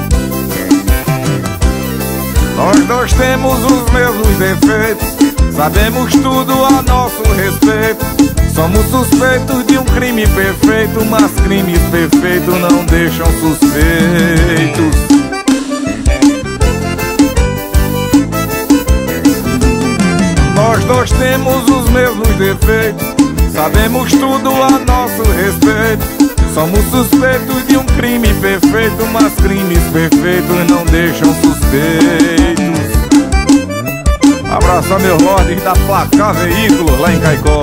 Nós dois temos os mesmos defeitos, sabemos tudo a nosso respeito. Somos suspeitos de um crime perfeito, mas crimes perfeitos não deixam suspeitos. Nós dois temos os mesmos defeitos, sabemos tudo a nosso respeito. Somos suspeitos de um crime perfeito, mas crimes perfeitos não deixam suspeitos. Abraço a meu Lorde da Placar Veículos lá em Caicó.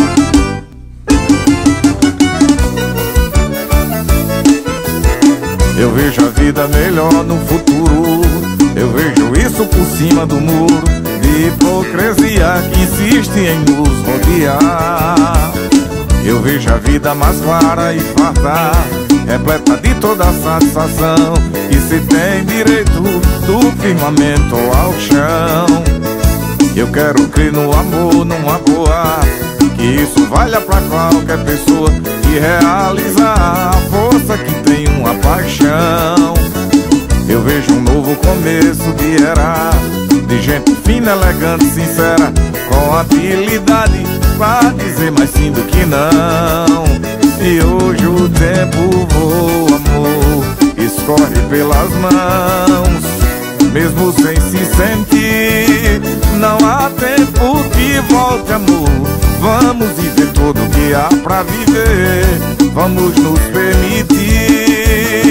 Eu vejo a vida melhor no futuro, eu vejo isso por cima do muro de hipocrisia que insiste em nos rodear. Eu vejo a vida mais clara e farta, repleta de toda a satisfação, que se tem direito do firmamento ao chão. Eu quero crer no amor, numa boa, que isso valha pra qualquer pessoa que realizar a força que tem uma paixão. Eu vejo um novo começo de era, de gente fina, elegante, sincera, com habilidade pra dizer mais sim do que não. E hoje o tempo voa, amor, escorre pelas mãos, mesmo sem se sentir. Não há tempo que volte, amor, vamos viver tudo que há pra viver, vamos nos permitir.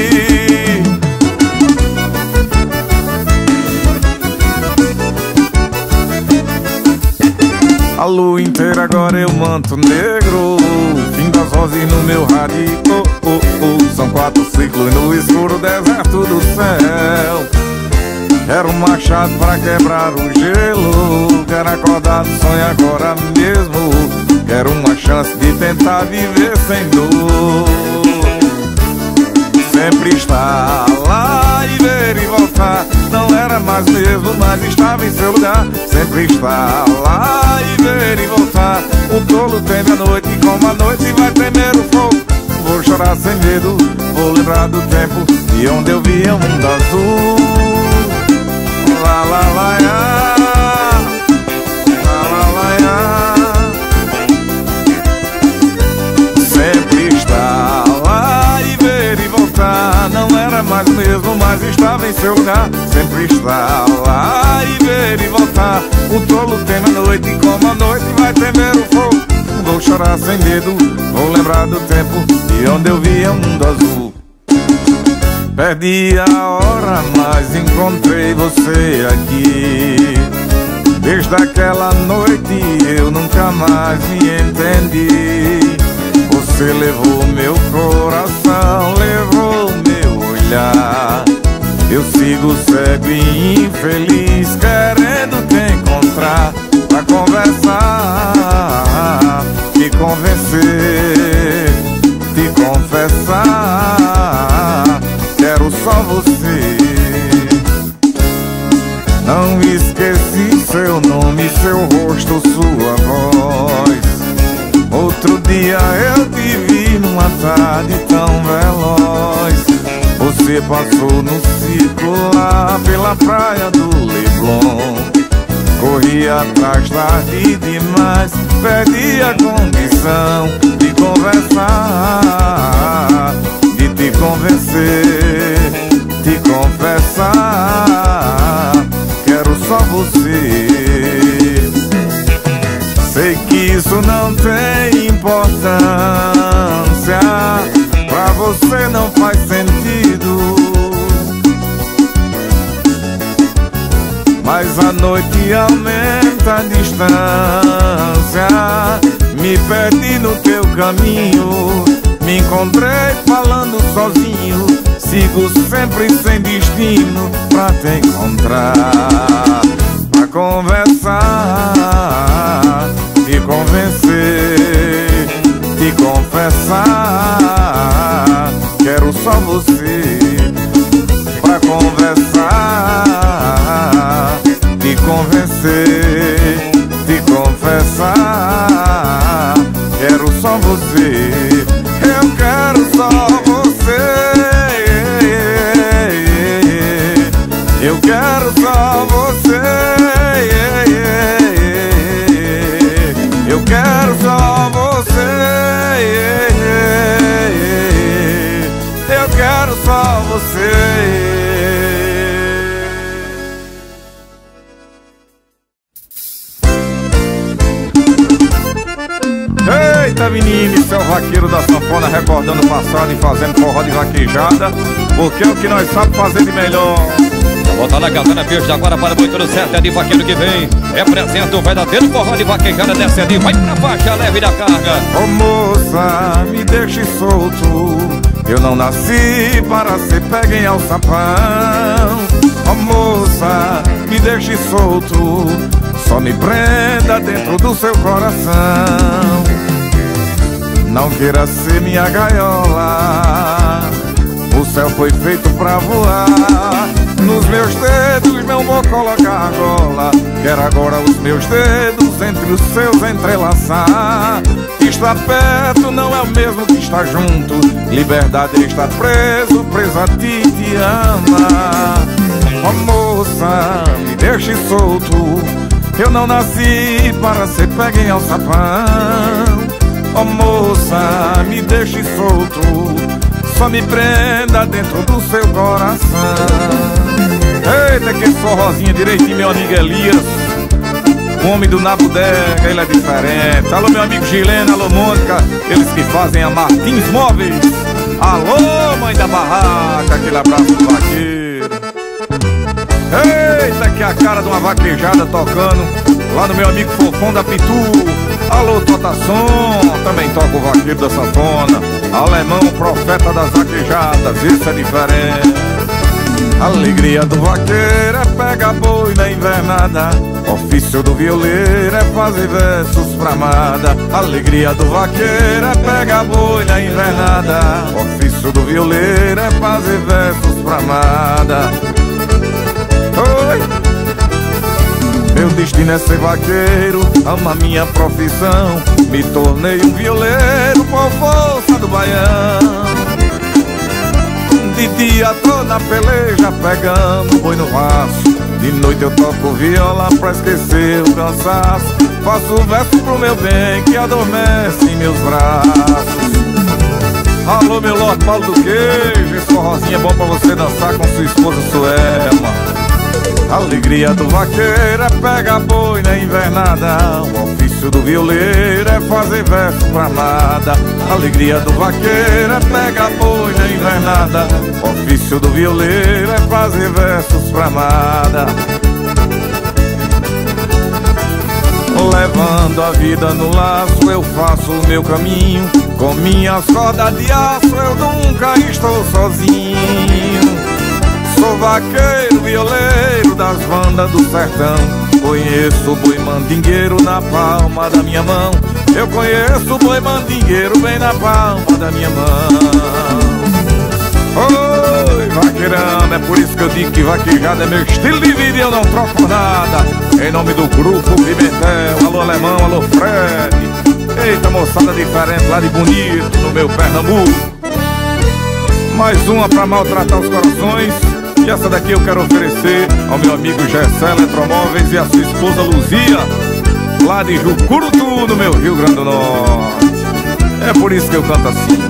A lua inteira agora é o manto negro, fim das rosas no meu rádio, oh, oh, oh. São quatro ciclos no escuro deserto do céu. Quero um machado pra quebrar o gelo, quero acordar do sonho agora mesmo, quero uma chance de tentar viver sem dor. Sempre estar lá e ver e voltar, não era mais mesmo, mas estava em seu lugar. Sempre estar lá e ver e voltar, o tolo teme a noite e como a noite vai temer o fogo. Vou chorar sem medo, vou lembrar do tempo de onde eu via um mundo azul. La la la ya, la la la ya. Sempre estar lá e ver e voltar, não era mais mesmo, mas estava em seu lugar. Sempre estar lá e ver e voltar, o tolo teme a noite e como a noite vai temer o fogo. Vou chorar sem medo, vou lembrar do tempo de onde eu via um mundo azul. Perdi a hora, mas encontrei você aqui. Desde aquela noite eu nunca mais me entendi. Você levou meu coração, levou meu olhar. Eu sigo cego e infeliz, querendo te encontrar pra conversar, te convencer, te confessar. Quero só você. Não esqueci seu nome, seu rosto, sua voz. Outro dia eu te vi numa tarde tão veloz. Você passou no circo lá pela praia do Leblon. Corri atrás tarde demais, perdi a condição de conversar, de te convencer, te confessar. Quero só você. Sei que isso não tem importância, pra você não faz sentido, mas a noite aumenta a distância. Me perdi no teu caminho, me encontrei falando sozinho. Sigo sempre sem destino pra te encontrar, pra conversar, te convencer, te confessar. Quero só você pra conversar, te convencer, te confessar. Quero só você, eu quero só você. Eu quero só você. Eu quero só você. você. Eita menino, isso é o vaqueiro da sanfona, recordando o passado e fazendo forró de vaquejada, porque é o que nós sabemos fazer de melhor. Botar na casana pista agora para muito no certo, é de vaqueiro que vem. Representa o verdadeiro forró de vaquejada, desce ali, vai pra faixa leve da carga. Ô moça, me deixe solto, eu não nasci para ser pega em alçapão. Ô moça, me deixe solto, só me prenda dentro do seu coração. Não queira ser minha gaiola, o céu foi feito pra voar. Nos meus dedos não vou colocar argola, quero agora os meus dedos entre os seus entrelaçar. Estar perto não é o mesmo que estar junto, liberdade é estar preso, preso a ti, te ama. Ó moça, me deixe solto, eu não nasci para ser pega em alçapão. Ó moça, me deixe solto, só me prenda dentro do seu coração. Eita, que forrozinho direitinho, meu amigo Elias, o homem do Nabudega, ele é diferente. Alô, meu amigo Gilena, alô, Mônica, eles que fazem a Martins Móveis. Alô, mãe da barraca, aquele abraço do vaqueiro. Eita, que a cara de uma vaquejada tocando lá no meu amigo Fofão da Pitu. Alô, Totação, também toca o vaqueiro da sanfona. Alemão, profeta das vaquejadas, isso é diferente. Alegria do vaqueiro é pegar boi na invernada, ofício do violeiro é fazer versos pra amada. Alegria do vaqueiro é pegar boi na invernada, ofício do violeiro é fazer versos pra amada. Oi! Meu destino é ser vaqueiro, amo a minha profissão, me tornei um violeiro com força do baião. De dia tô na peleja pegando boi no vaso, de noite eu toco viola pra esquecer o cansaço. Faço verso pro meu bem que adormece em meus braços. Alô, meu Lorde Paulo do Queijo, esse forrozinho é bom pra você dançar com sua esposa Suema. Alegria do vaqueiro é pegar boi na invernada, o ofício do violeiro é fazer verso pra amada. Alegria do vaqueiro é pegar boi na invernada, o ofício do violeiro é fazer versos pra amada. Levando a vida no laço, eu faço o meu caminho, com minhas rodas de aço eu nunca estou sozinho. Sou vaqueiro, violeiro das bandas do sertão, conheço o boi mandingueiro na palma da minha mão. Eu conheço o boi mandingueiro bem na palma da minha mão. Oi, vaqueirão, é por isso que eu digo que vaquejada é meu estilo de vida e eu não troco por nada. Em nome do grupo Pimentel, alô Alemão, alô Fred. Eita, moçada diferente lá de Bonito, no meu Pernambuco. Mais uma pra maltratar os corações. E essa daqui eu quero oferecer ao meu amigo Gessé Eletromóveis e a sua esposa Luzia, lá de Jucurutu, no meu Rio Grande do Norte. É por isso que eu canto assim.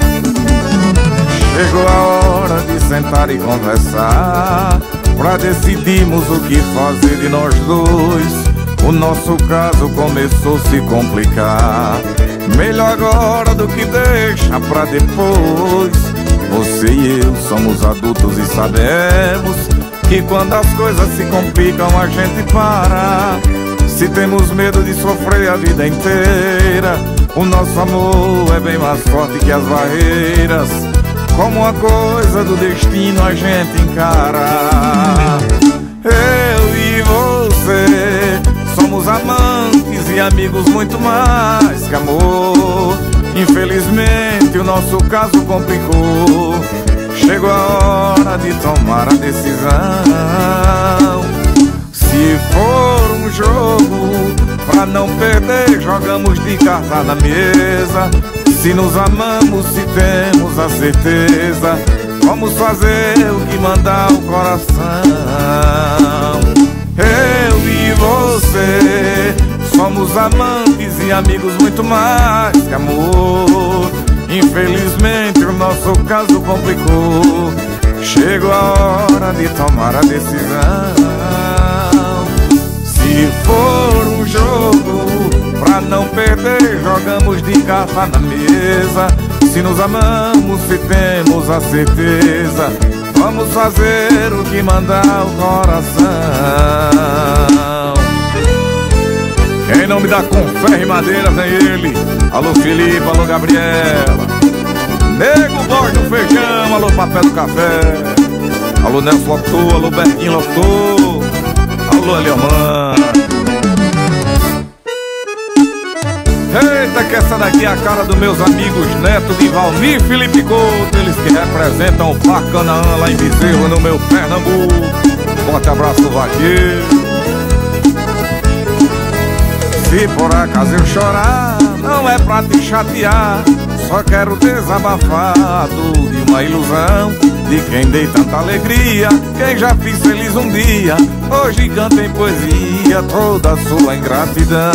Chegou a hora de sentar e conversar, pra decidirmos o que fazer de nós dois. O nosso caso começou a se complicar, melhor agora do que deixa pra depois. Você e eu somos adultos e sabemos que quando as coisas se complicam a gente para. Se temos medo de sofrer a vida inteira, o nosso amor é bem mais forte que as barreiras. Como uma coisa do destino a gente encara. Eu e você somos amantes e amigos muito mais que amor. Infelizmente o nosso caso complicou. Chegou a hora de tomar a decisão. Se for um jogo pra não perder, jogamos de carta na mesa. Se nos amamos, se temos a certeza, vamos fazer o que mandar o coração. Eu e você somos amantes e amigos muito mais que amor. Infelizmente o nosso caso complicou. chegou a hora de tomar a decisão. Se for um jogo pra não perder, jogamos de carta na mesa. Se nos amamos, se temos a certeza, vamos fazer o que mandar o coração. Quem não me dá com ferro e madeira vem ele. Alô Felipe, alô Gabriela, Nego Borges do Feijão, alô Papel do Café, alô Nelson Lotou, alô Berguinho Lotou, alô Eliomar. Eita, que essa daqui é a cara dos meus amigos Neto de Valmir e Felipe Couto, eles que representam o Parque Canaã lá em Bezerro, no meu Pernambuco. Forte abraço do vaqueiro. Se por acaso eu chorar, não é pra te chatear, só quero desabafar de uma ilusão, de quem dei tanta alegria, quem já fiz feliz um dia, hoje canta em poesia toda a sua ingratidão.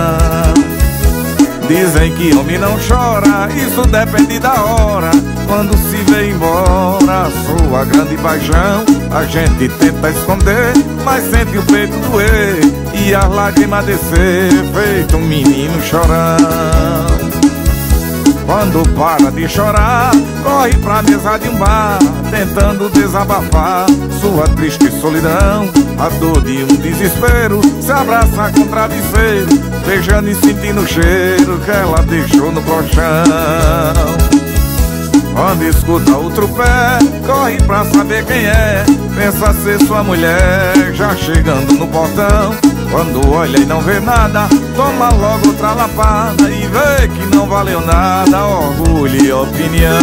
Dizem que homem não chora, isso depende da hora, quando se vê embora a sua grande paixão. A gente tenta esconder, mas sente o peito doer e as lágrimas descer, feito um menino chorão. Quando para de chorar, corre pra mesa de um bar, tentando desabafar sua triste solidão, a dor de um desespero, se abraça com travesseiro, beijando e sentindo o cheiro que ela deixou no colchão. Quando escuta outro pé, corre pra saber quem é, pensa ser sua mulher, já chegando no portão. Quando olha e não vê nada, toma logo outra lapada e vê que não valeu nada, orgulho e opinião.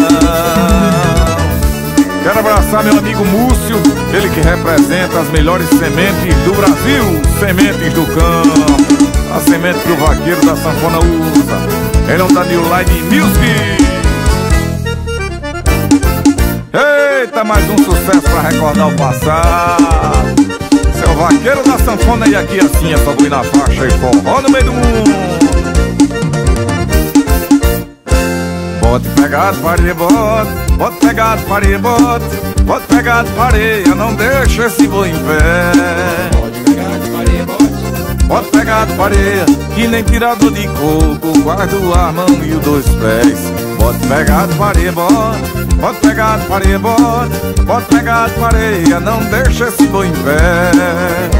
Quero abraçar meu amigo Múcio, ele que representa as melhores sementes do Brasil, sementes do campo, a semente que o vaqueiro da sanfona usa. Ele é um da New Line Music. Eita, mais um sucesso pra recordar o passado. Seu vaqueiro da sanfona, e aqui assim é só boi na faixa e forró no meio do mundo. Bote pegado, farinha, bote, bote pegado, farinha, bote, bote pegado, farinha, não deixa esse boi em pé. Bote pegado, farinha, bote, bote pegado, farinha, que nem tirador de coco, guarda a mão e os dois pés. Bote pegado, farinha, bote, bote pegado, farinha, bote, bote pegado, farinha, não deixa esse boi em pé.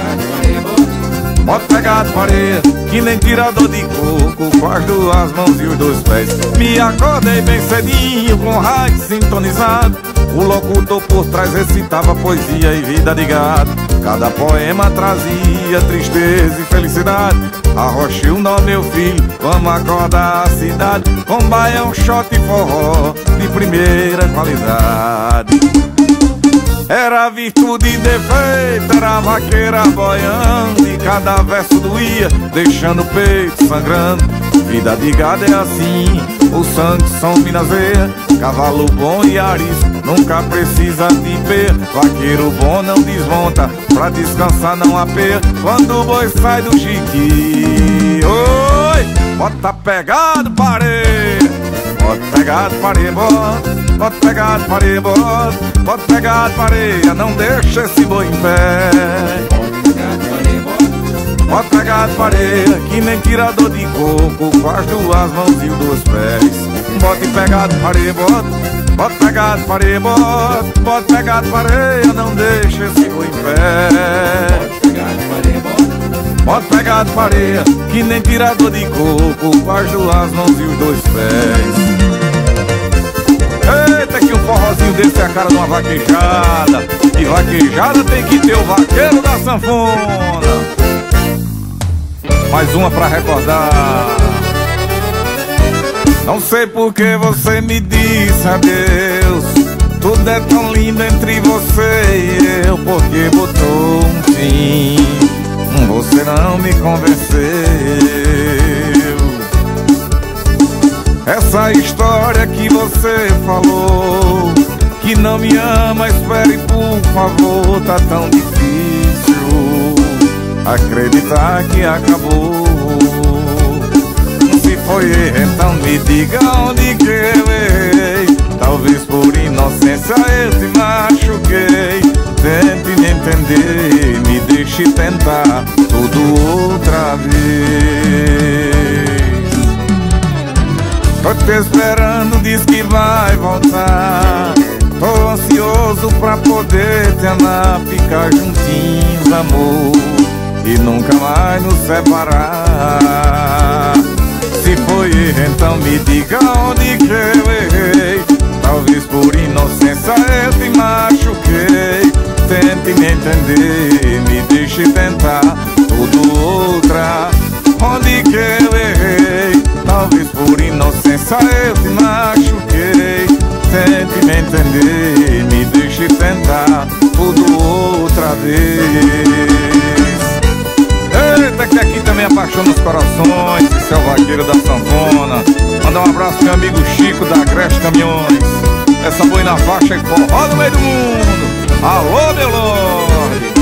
Bote pegado, farinha, que nem tirador de coco, com as duas mãos e os dois pés. Me acordei bem cedinho, com o rádio sintonizado, o locutor por trás recitava poesia e vida de gado. Cada poema trazia tristeza e felicidade. Arrochil nó, meu filho, vamos acordar a cidade, com baião, shot e forró de primeira qualidade. Era virtude e defeito, era vaqueira boiando, e cada verso doía, deixando o peito sangrando. Vida de gado é assim, o sangue são minazeia, cavalo bom e arisco, nunca precisa de pé. Vaqueiro bom não desmonta, pra descansar não apeia, quando o boi sai do jiqui. Oi, bota pegado, parede, bota pegado, parede, bota, bota pegado, parede, bota, bota pegado, pareia, não deixa esse boi em pé. Bota pegado, pareia, que nem tirador de coco, com as duas mãos e os dois pés. Bota pegado, pareia, bota, bota pegado, pareia, bota, bota pegado, pareia, não deixa esse boi em pé. Bota pegado, pareia, que nem tirador de coco, com as duas mãos e os dois pés. Eita, que um forrozinho desse é a cara de uma vaquejada, e vaquejada tem que ter o vaqueiro da sanfona. Mais uma pra recordar. Não sei por que você me disse adeus, tudo é tão lindo entre você e eu, porque botou um fim, você não me convenceu. Essa história que você falou, que não me ama, espere por favor, tá tão difícil acreditar que acabou. Se foi erro, então me diga onde que eu errei, talvez por ignorância inocência eu te machuquei. Tente me entender, me deixe tentar tudo outra vez. Tô te esperando, diz que vai voltar. Tô ansioso pra poder te amar, ficar juntinhos, amor, e nunca mais nos separar. Se foi erro, então me diga onde que eu errei. Talvez por inocência eu te machuquei. Tente me entender, me deixe tentar tudo outra. Onde que eu errei? Talvez por inocência eu te machuquei. Tente me entender, me deixe tentar tudo outra vez. Eita, que aqui também apaixona os corações. Esse é o vaqueiro da sanfona. Manda um abraço pro meu amigo Chico da Agreste Caminhões. Essa boi na faixa e forró no meio do mundo. Alô, meu lorde.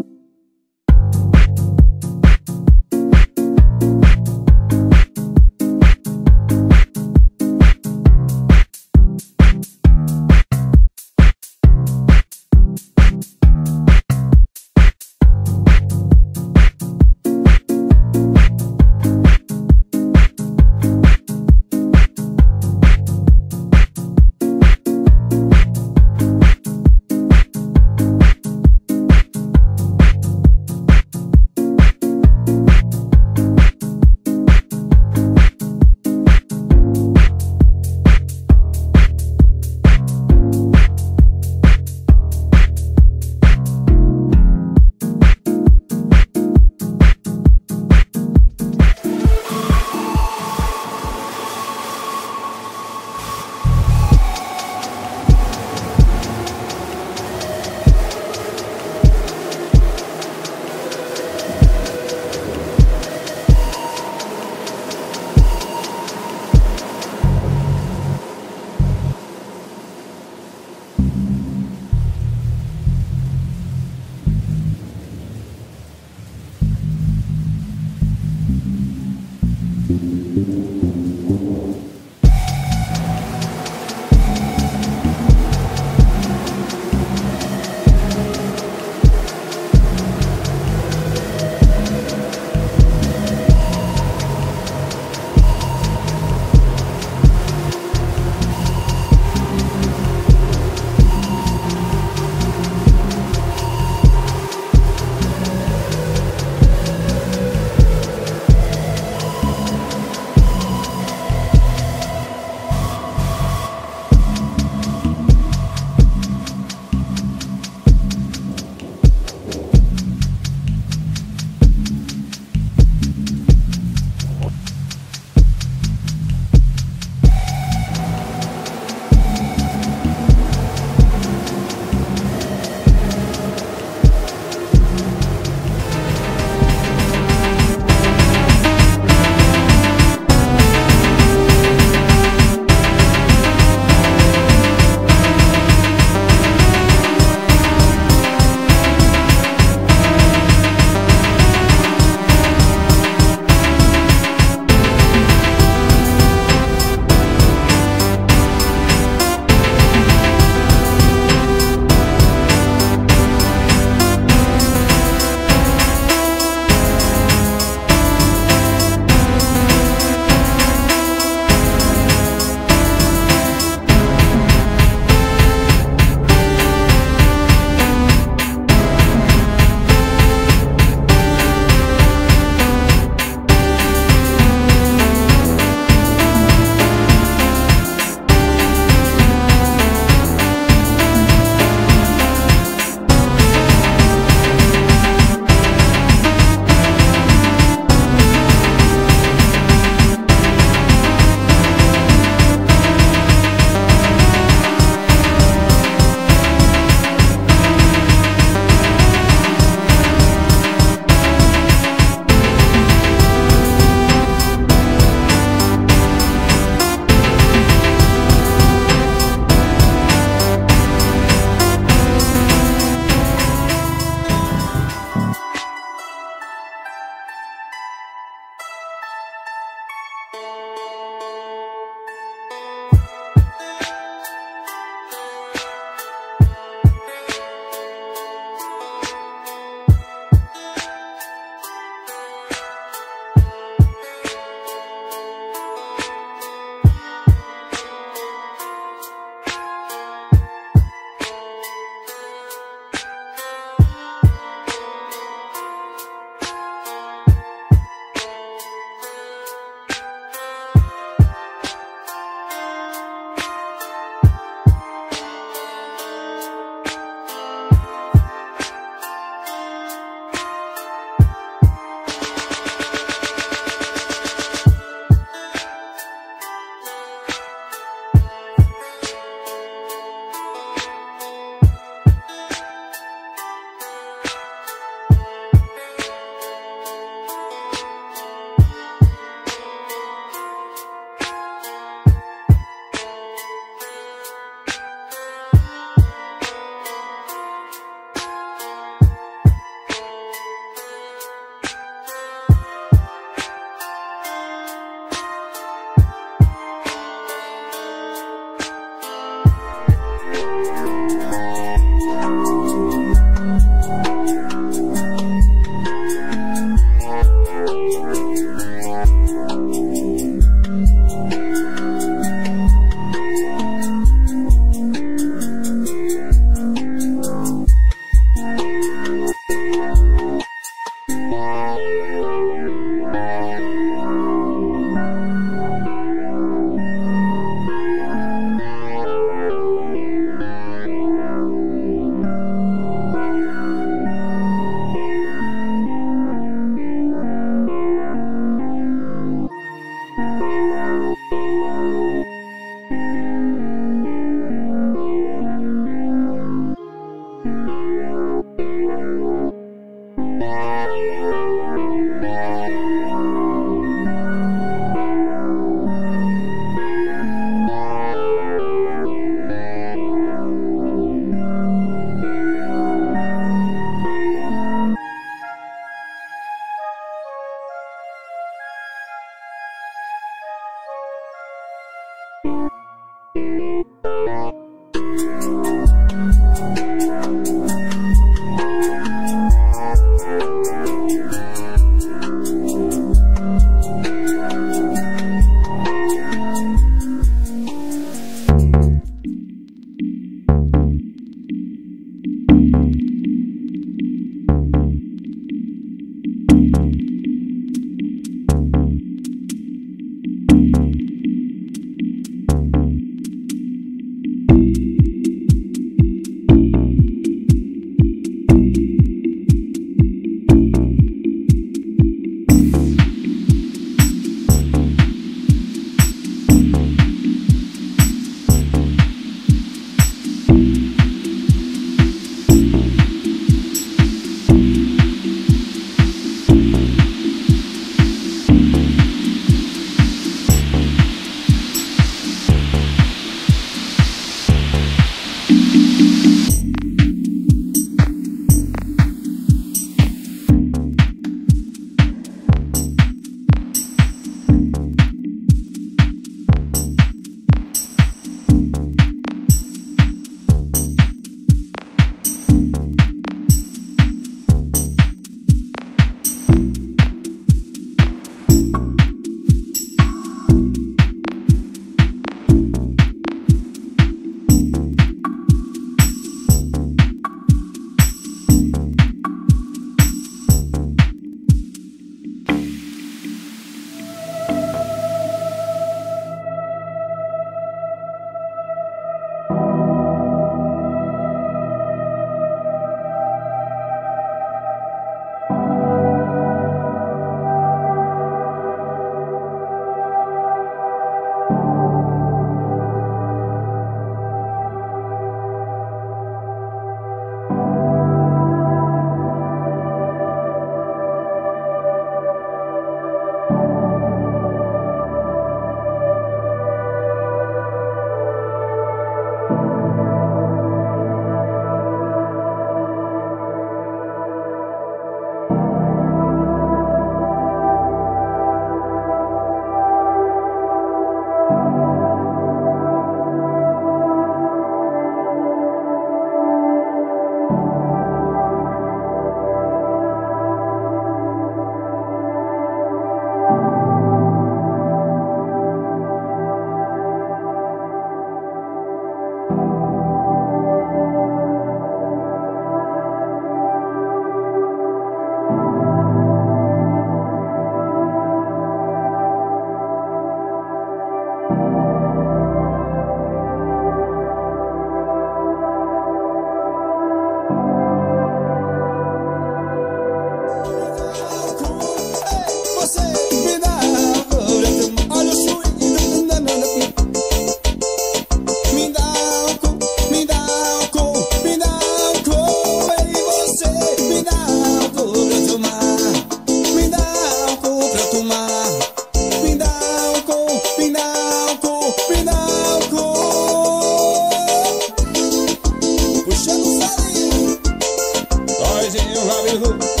Sozinho já me